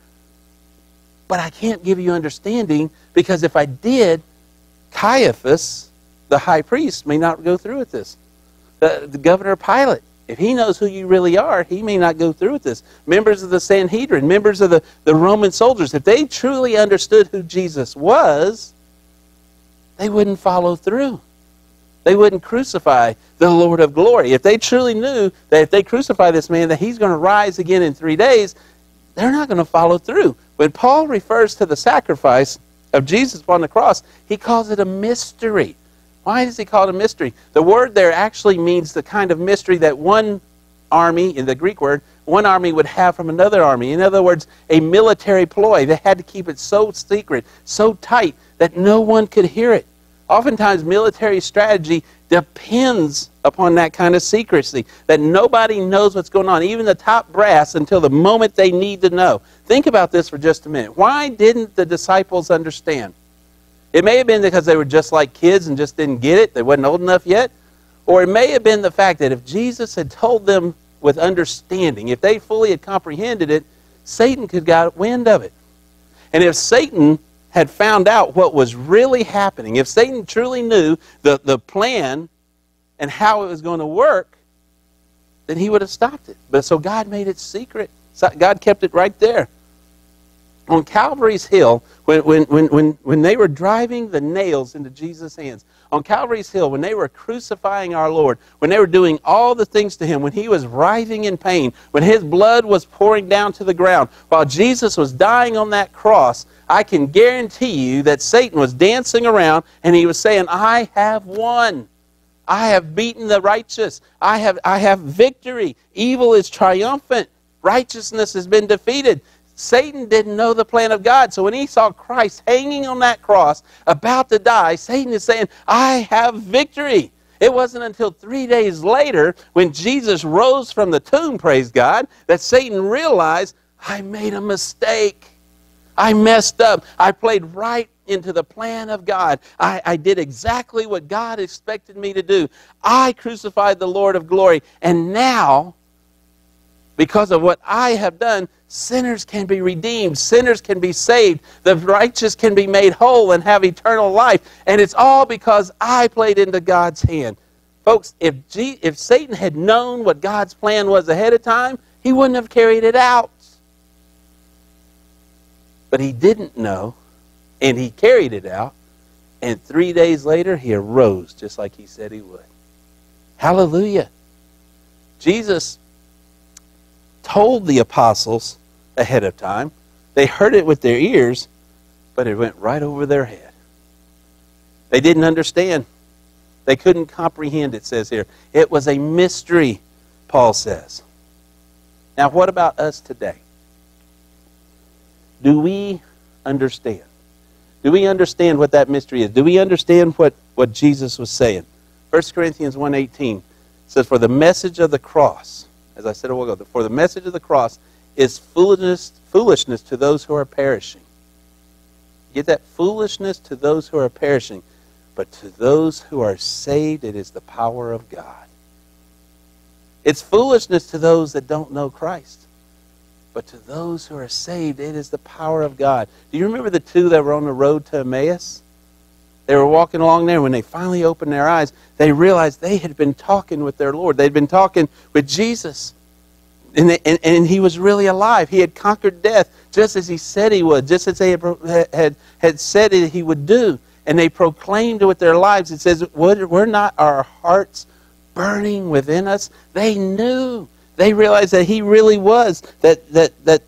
[SPEAKER 3] but I can't give you understanding, because if I did, Caiaphas, the high priest, may not go through with this. The governor Pilate, if he knows who you really are, he may not go through with this. Members of the Sanhedrin, members of the Roman soldiers, if they truly understood who Jesus was, they wouldn't follow through. They wouldn't crucify the Lord of glory. If they truly knew that if they crucify this man, that he's going to rise again in 3 days, they're not going to follow through. When Paul refers to the sacrifice of Jesus upon the cross, he calls it a mystery. Why does he call it a mystery? The word there actually means the kind of mystery that one army, in the Greek word, one army would have from another army. In other words, a military ploy. They had to keep it so secret, so tight, that no one could hear it. Oftentimes, military strategy depends upon that kind of secrecy, that nobody knows what's going on, even the top brass, until the moment they need to know. Think about this for just a minute. Why didn't the disciples understand? It may have been because they were just like kids and just didn't get it. They wasn't old enough yet. Or it may have been the fact that if Jesus had told them with understanding, if they fully had comprehended it, Satan could get wind of it. And if Satan had found out what was really happening, if Satan truly knew the plan and how it was going to work, then he would have stopped it. But so God made it secret. God kept it right there. On Calvary's Hill, when they were driving the nails into Jesus' hands, on Calvary's Hill, when they were crucifying our Lord, when they were doing all the things to him, when he was writhing in pain, when his blood was pouring down to the ground, while Jesus was dying on that cross, I can guarantee you that Satan was dancing around and he was saying, I have won. I have beaten the righteous. I have victory. Evil is triumphant. Righteousness has been defeated. Satan didn't know the plan of God. So when he saw Christ hanging on that cross, about to die, Satan is saying, I have victory. It wasn't until 3 days later, when Jesus rose from the tomb, praise God, that Satan realized, I made a mistake. I messed up. I played right into the plan of God. I did exactly what God expected me to do. I crucified the Lord of glory. And now, because of what I have done, sinners can be redeemed. Sinners can be saved. The righteous can be made whole and have eternal life. And it's all because I played into God's hand. Folks, if Satan had known what God's plan was ahead of time, he wouldn't have carried it out. But he didn't know, and he carried it out. And 3 days later, he arose just like he said he would. Hallelujah. Jesus told the apostles ahead of time. They heard it with their ears, but it went right over their head. They didn't understand. They couldn't comprehend, it says here. It was a mystery, Paul says. Now, what about us today? Do we understand? Do we understand what that mystery is? Do we understand what Jesus was saying? 1 Corinthians 1:18 says, for the message of the cross, as I said a while ago, for the message of the cross is foolishness to those who are perishing. You get that? Foolishness to those who are perishing. But to those who are saved, it is the power of God. It's foolishness to those that don't know Christ. But to those who are saved, it is the power of God. Do you remember the two that were on the road to Emmaus? They were walking along there. When they finally opened their eyes, they realized they had been talking with their Lord. They'd been talking with Jesus. And he was really alive. He had conquered death just as he said he would, just as they had said he would do. And they proclaimed with their lives. It says, were not our hearts burning within us? They knew. They realized that he really was, that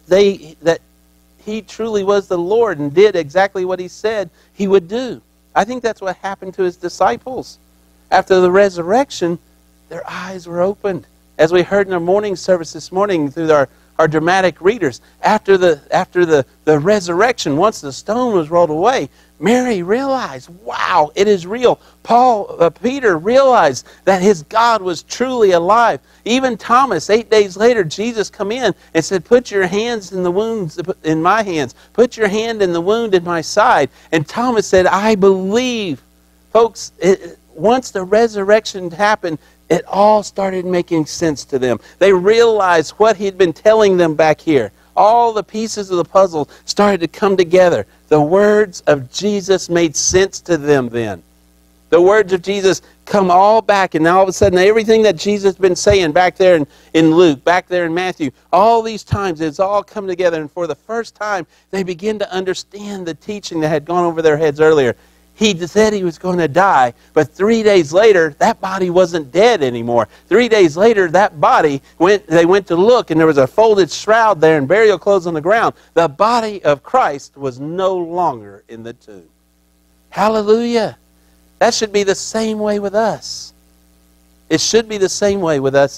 [SPEAKER 3] he truly was the Lord and did exactly what he said he would do. I think that's what happened to his disciples. After the resurrection, their eyes were opened. As we heard in our morning service this morning through our dramatic readers, after the resurrection, once the stone was rolled away, Mary realized, wow, it is real. Peter realized that his God was truly alive. Even Thomas, 8 days later, Jesus come in and said, put your hands in the wounds in my hands. Put your hand in the wound in my side. And Thomas said, I believe. Folks, once the resurrection happened, it all started making sense to them. They realized what he had been telling them back here. All the pieces of the puzzle started to come together. The words of Jesus made sense to them then. The words of Jesus come all back, and now all of a sudden everything that Jesus has been saying back there in Luke, back there in Matthew, all these times it's all come together, and for the first time they begin to understand the teaching that had gone over their heads earlier. He said he was going to die, but 3 days later, that body wasn't dead anymore. 3 days later, that body, they went to look, and there was a folded shroud there and burial clothes on the ground. The body of Christ was no longer in the tomb. Hallelujah. That should be the same way with us. It should be the same way with us,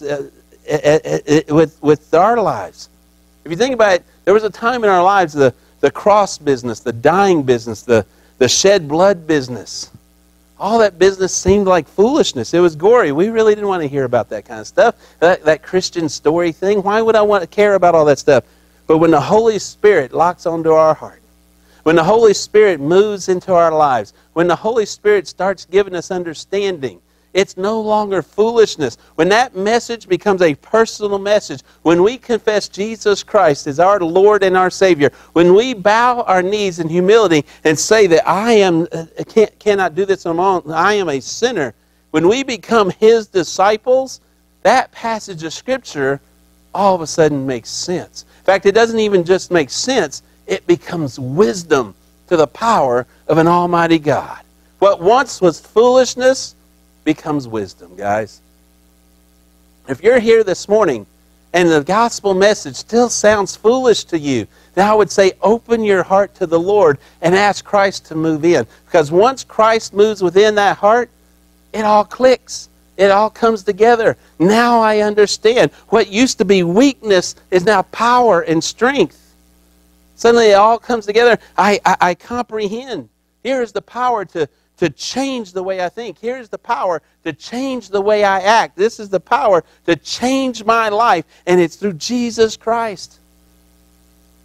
[SPEAKER 3] with our lives. If you think about it, there was a time in our lives, the cross business, the dying business, the shed blood business. All that business seemed like foolishness. It was gory. We really didn't want to hear about that kind of stuff. That Christian story thing. Why would I want to care about all that stuff? But when the Holy Spirit locks onto our heart, when the Holy Spirit moves into our lives, when the Holy Spirit starts giving us understanding, it's no longer foolishness. When that message becomes a personal message, when we confess Jesus Christ as our Lord and our Savior, when we bow our knees in humility and say that I cannot do this on my own, I am a sinner, when we become His disciples, that passage of Scripture all of a sudden makes sense. In fact, it doesn't even just make sense, it becomes wisdom to the power of an almighty God. What once was foolishness becomes wisdom, guys. If you're here this morning and the gospel message still sounds foolish to you, then I would say open your heart to the Lord and ask Christ to move in. Because once Christ moves within that heart, it all clicks. It all comes together. Now I understand. What used to be weakness is now power and strength. Suddenly it all comes together. I comprehend. Here is the power to change the way I think. Here's the power to change the way I act. This is the power to change my life, and it's through Jesus Christ.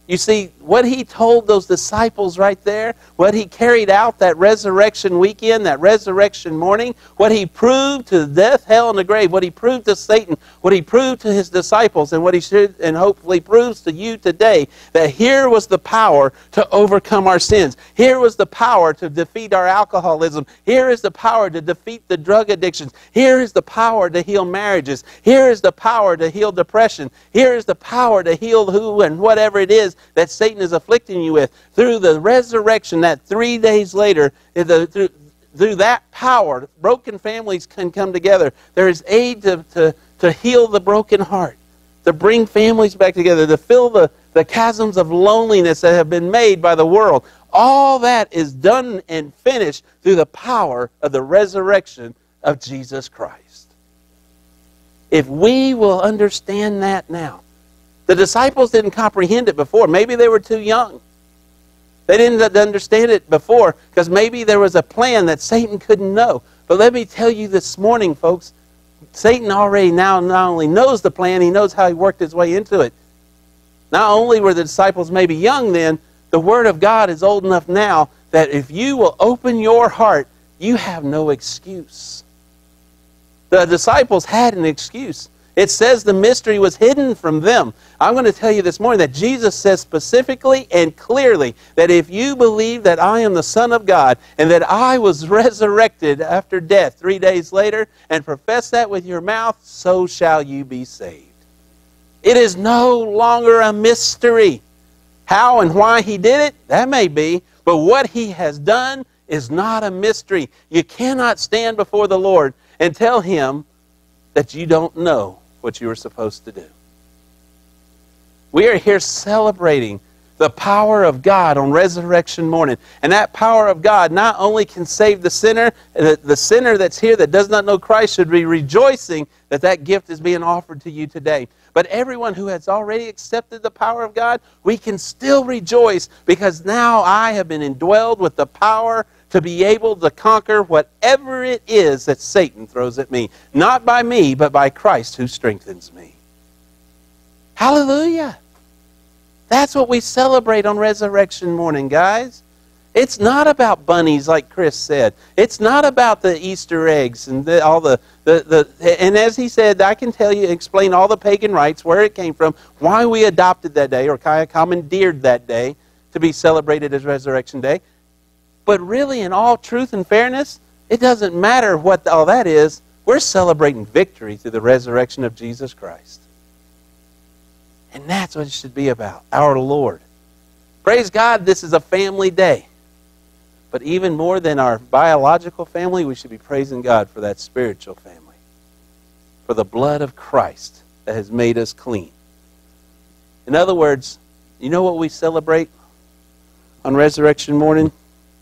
[SPEAKER 3] You see, what he told those disciples right there, what he carried out that resurrection weekend, that resurrection morning, what he proved to death, hell, and the grave, what he proved to Satan, what he proved to his disciples, and what he should and hopefully proves to you today, that here was the power to overcome our sins. Here was the power to defeat our alcoholism. Here is the power to defeat the drug addictions. Here is the power to heal marriages. Here is the power to heal depression. Here is the power to heal who and whatever it is that Satan is afflicting you with. Through the resurrection, that 3 days later, through that power, broken families can come together. There is aid to heal the broken heart, to bring families back together, to fill the chasms of loneliness that have been made by the world. All that is done and finished through the power of the resurrection of Jesus Christ. If we will understand that now, the disciples didn't comprehend it before. Maybe they were too young. They didn't understand it before because maybe there was a plan that Satan couldn't know. But let me tell you this morning, folks, Satan already now not only knows the plan, he knows how he worked his way into it. Not only were the disciples maybe young then, the Word of God is old enough now that if you will open your heart, you have no excuse. The disciples had an excuse. It says the mystery was hidden from them. I'm going to tell you this morning that Jesus says specifically and clearly that if you believe that I am the Son of God and that I was resurrected after death 3 days later and profess that with your mouth, so shall you be saved. It is no longer a mystery. How and why he did it, that may be, but what he has done is not a mystery. You cannot stand before the Lord and tell him that you don't know what you were supposed to do. We are here celebrating the power of God on resurrection morning. And that power of God not only can save the sinner that's here that does not know Christ should be rejoicing that that gift is being offered to you today. But everyone who has already accepted the power of God, we can still rejoice because now I have been indwelled with the power to be able to conquer whatever it is that Satan throws at me. Not by me, but by Christ who strengthens me. Hallelujah. That's what we celebrate on resurrection morning, guys. It's not about bunnies like Chris said. It's not about the Easter eggs and and as he said, I can tell you, explain all the pagan rites, where it came from, why we adopted that day or kind of commandeered that day to be celebrated as Resurrection Day. But really, in all truth and fairness, it doesn't matter what all that is. We're celebrating victory through the resurrection of Jesus Christ. And that's what it should be about, our Lord. Praise God, this is a family day. But even more than our biological family, we should be praising God for that spiritual family. For the blood of Christ that has made us clean. In other words, you know what we celebrate on resurrection morning?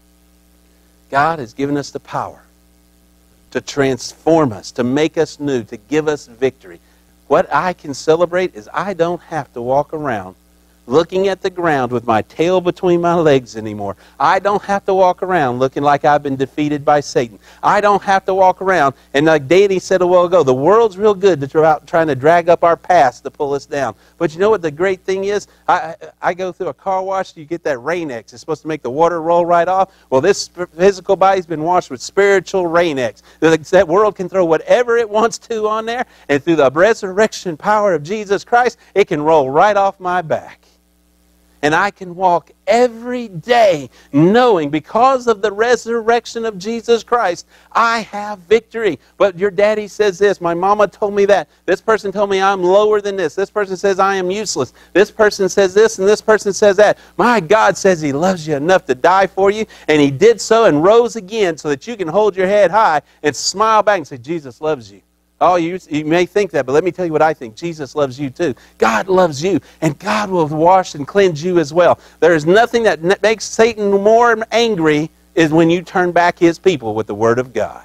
[SPEAKER 3] God has given us the power to transform us, to make us new, to give us victory. What I can celebrate is I don't have to walk around looking at the ground with my tail between my legs anymore. I don't have to walk around looking like I've been defeated by Satan. I don't have to walk around, and like Danny said a while ago, the world's real good to trying to drag up our past to pull us down. But you know what the great thing is? I go through a car wash, you get that Rain-X. It's supposed to make the water roll right off. Well, this physical body's been washed with spiritual Rain-X. That world can throw whatever it wants to on there, and through the resurrection power of Jesus Christ, it can roll right off my back. And I can walk every day knowing because of the resurrection of Jesus Christ, I have victory. But your daddy says this, my mama told me that. This person told me I'm lower than this. This person says I am useless. This person says this and this person says that. My God says he loves you enough to die for you, and he did so and rose again so that you can hold your head high and smile back and say, Jesus loves you. Oh, you may think that, but let me tell you what I think. Jesus loves you too. God loves you, and God will wash and cleanse you as well. There is nothing that makes Satan more angry is when you turn back his people with the Word of God.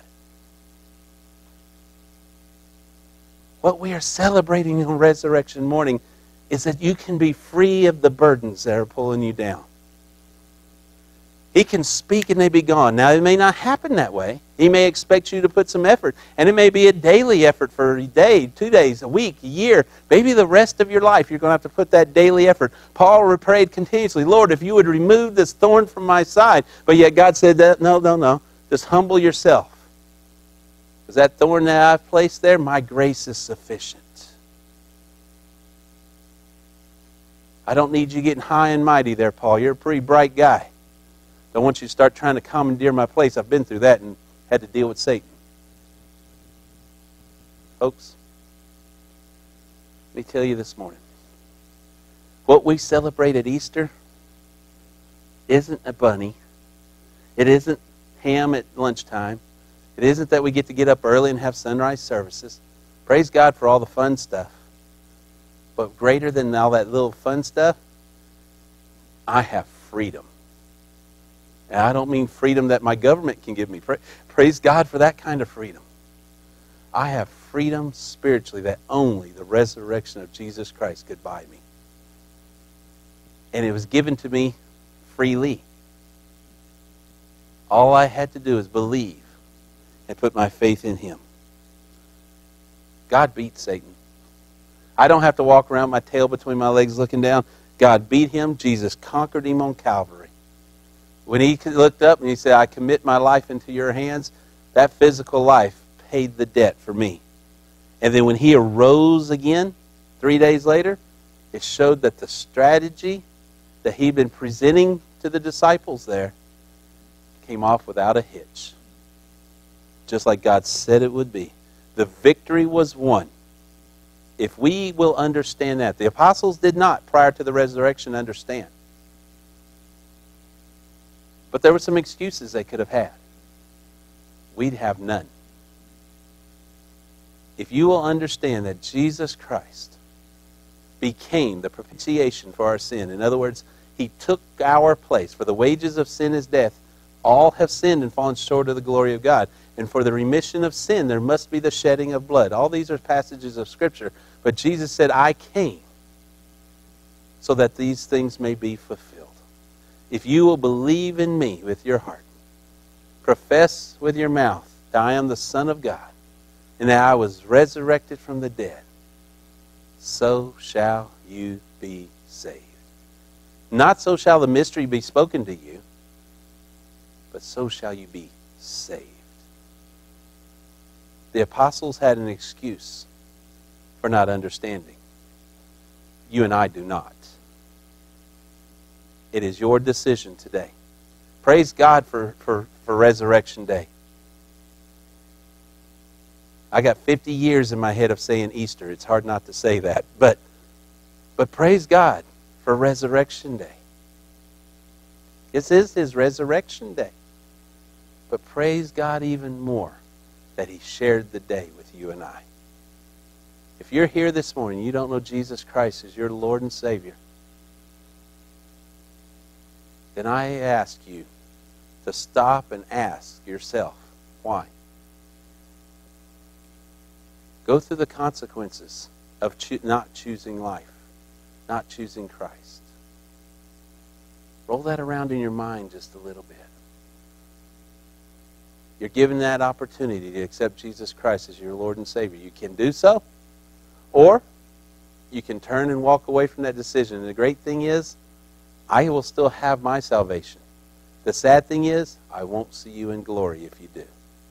[SPEAKER 3] What we are celebrating on Resurrection Morning is that you can be free of the burdens that are pulling you down. He can speak and they be gone. Now, it may not happen that way. He may expect you to put some effort. And it may be a daily effort for a day, 2 days, a week, a year. Maybe the rest of your life you're going to have to put that daily effort. Paul prayed continuously, Lord, if you would remove this thorn from my side. But yet God said, no. Just humble yourself. Because that thorn that I've placed there, my grace is sufficient. I don't need you getting high and mighty there, Paul. You're a pretty bright guy. Don't want you to start trying to commandeer my place. I've been through that and had to deal with Satan. Folks, let me tell you this morning. What we celebrate at Easter isn't a bunny. It isn't ham at lunchtime. It isn't that we get up early and have sunrise services. Praise God for all the fun stuff. But greater than all that little fun stuff, I have freedom. And I don't mean freedom that my government can give me. Praise God for that kind of freedom. I have freedom spiritually that only the resurrection of Jesus Christ could buy me. And it was given to me freely. All I had to do is believe and put my faith in Him. God beat Satan. I don't have to walk around with my tail between my legs looking down. God beat him. Jesus conquered him on Calvary. When he looked up and he said, I commit my life into your hands, that physical life paid the debt for me. And then when he arose again, 3 days later, it showed that the strategy that he'd been presenting to the disciples there came off without a hitch. Just like God said it would be. The victory was won. If we will understand that. The apostles did not, prior to the resurrection, understand. But there were some excuses they could have had. We'd have none. If you will understand that Jesus Christ became the propitiation for our sin. In other words, He took our place. For the wages of sin is death. All have sinned and fallen short of the glory of God. And for the remission of sin, there must be the shedding of blood. All these are passages of Scripture. But Jesus said, I came so that these things may be fulfilled. If you will believe in me with your heart, profess with your mouth that I am the Son of God, and that I was resurrected from the dead, so shall you be saved. Not so shall the mystery be spoken to you, but so shall you be saved. The apostles had an excuse for not understanding. You and I do not. It is your decision today. Praise God for Resurrection Day. I got 50 years in my head of saying Easter. It's hard not to say that. But praise God for Resurrection Day. This is His Resurrection Day. But praise God even more that He shared the day with you and I. If you're here this morning, you don't know Jesus Christ as your Lord and Savior, then I ask you to stop and ask yourself, why? Go through the consequences of not choosing life, not choosing Christ. Roll that around in your mind just a little bit. You're given that opportunity to accept Jesus Christ as your Lord and Savior. You can do so, or you can turn and walk away from that decision. And the great thing is, I will still have my salvation. The sad thing is, I won't see you in glory if you do.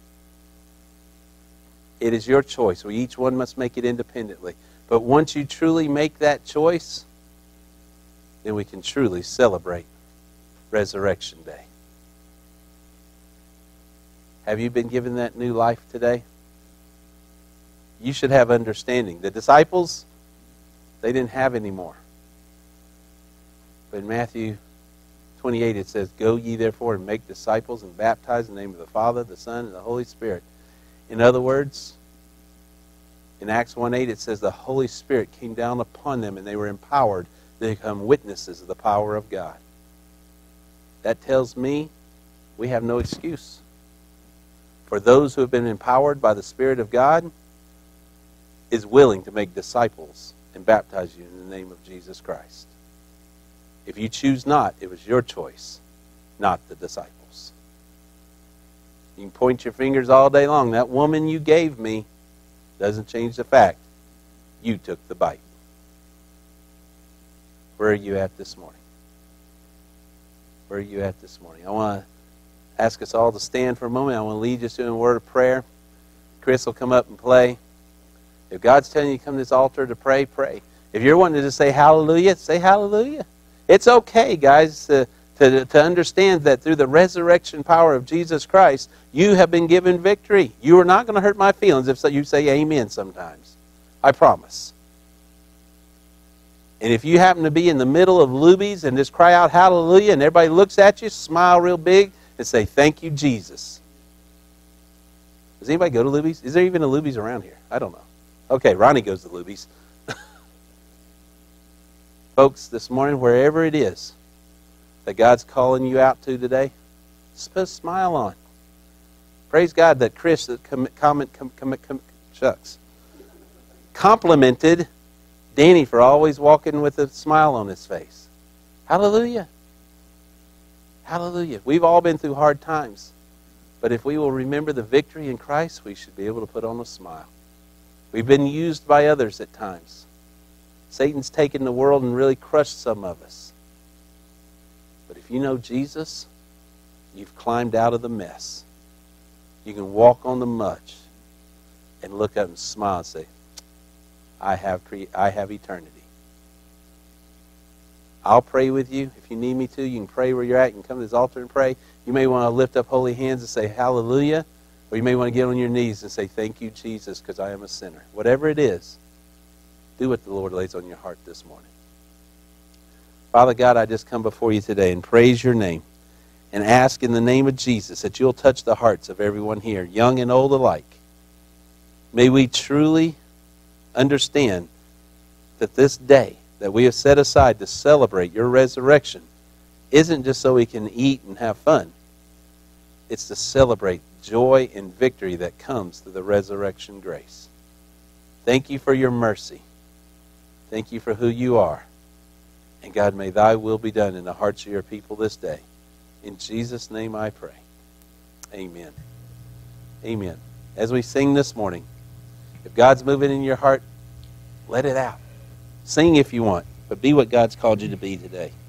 [SPEAKER 3] It is your choice. We each one must make it independently. But once you truly make that choice, then we can truly celebrate Resurrection Day. Have you been given that new life today? You should have understanding. The disciples, they didn't have any more. But in Matthew 28 it says, Go ye therefore and make disciples and baptize in the name of the Father, the Son, and the Holy Spirit. In other words, in Acts 1:8 it says the Holy Spirit came down upon them and they were empowered to become witnesses of the power of God. That tells me we have no excuse. For those who have been empowered by the Spirit of God is willing to make disciples and baptize you in the name of Jesus Christ. If you choose not, it was your choice not the disciples. You can point your fingers all day long. That woman you gave me doesn't change the fact you took the bite. Where are you at this morning? Where are you at this morning? I want to ask us all to stand for a moment. I want to lead you to a word of prayer. Chris will come up and play. If God's telling you to come to this altar to pray, pray. If you're wanting to just say hallelujah, say hallelujah. It's okay, guys, to understand that through the resurrection power of Jesus Christ, you have been given victory. You are not going to hurt my feelings if you say amen sometimes. I promise. And if you happen to be in the middle of Luby's and just cry out hallelujah and everybody looks at you, smile real big and say, thank you, Jesus. Does anybody go to Luby's? Is there even a Luby's around here? I don't know. Okay, Ronnie goes to Luby's. Folks, this morning, wherever it is that God's calling you out to today, just put a smile on. Praise God that Chris complimented Danny for always walking with a smile on his face. Hallelujah. Hallelujah. We've all been through hard times. But if we will remember the victory in Christ, we should be able to put on a smile. We've been used by others at times. Satan's taken the world and really crushed some of us. But if you know Jesus, you've climbed out of the mess. You can walk on the much and look up and smile and say, I have eternity. I'll pray with you. If you need me to, you can pray where you're at. You can come to this altar and pray. You may want to lift up holy hands and say hallelujah. Or you may want to get on your knees and say, thank you, Jesus, because I am a sinner. Whatever it is, do what the Lord lays on your heart this morning. Father God, I just come before you today and praise your name and ask in the name of Jesus that you'll touch the hearts of everyone here, young and old alike. May we truly understand that this day that we have set aside to celebrate your resurrection isn't just so we can eat and have fun. It's to celebrate joy and victory that comes through the resurrection grace. Thank you for your mercy. Thank you for who you are. And God, may thy will be done in the hearts of your people this day. In Jesus' name I pray. Amen. Amen. As we sing this morning, if God's moving in your heart, let it out. Sing if you want, but be what God's called you to be today.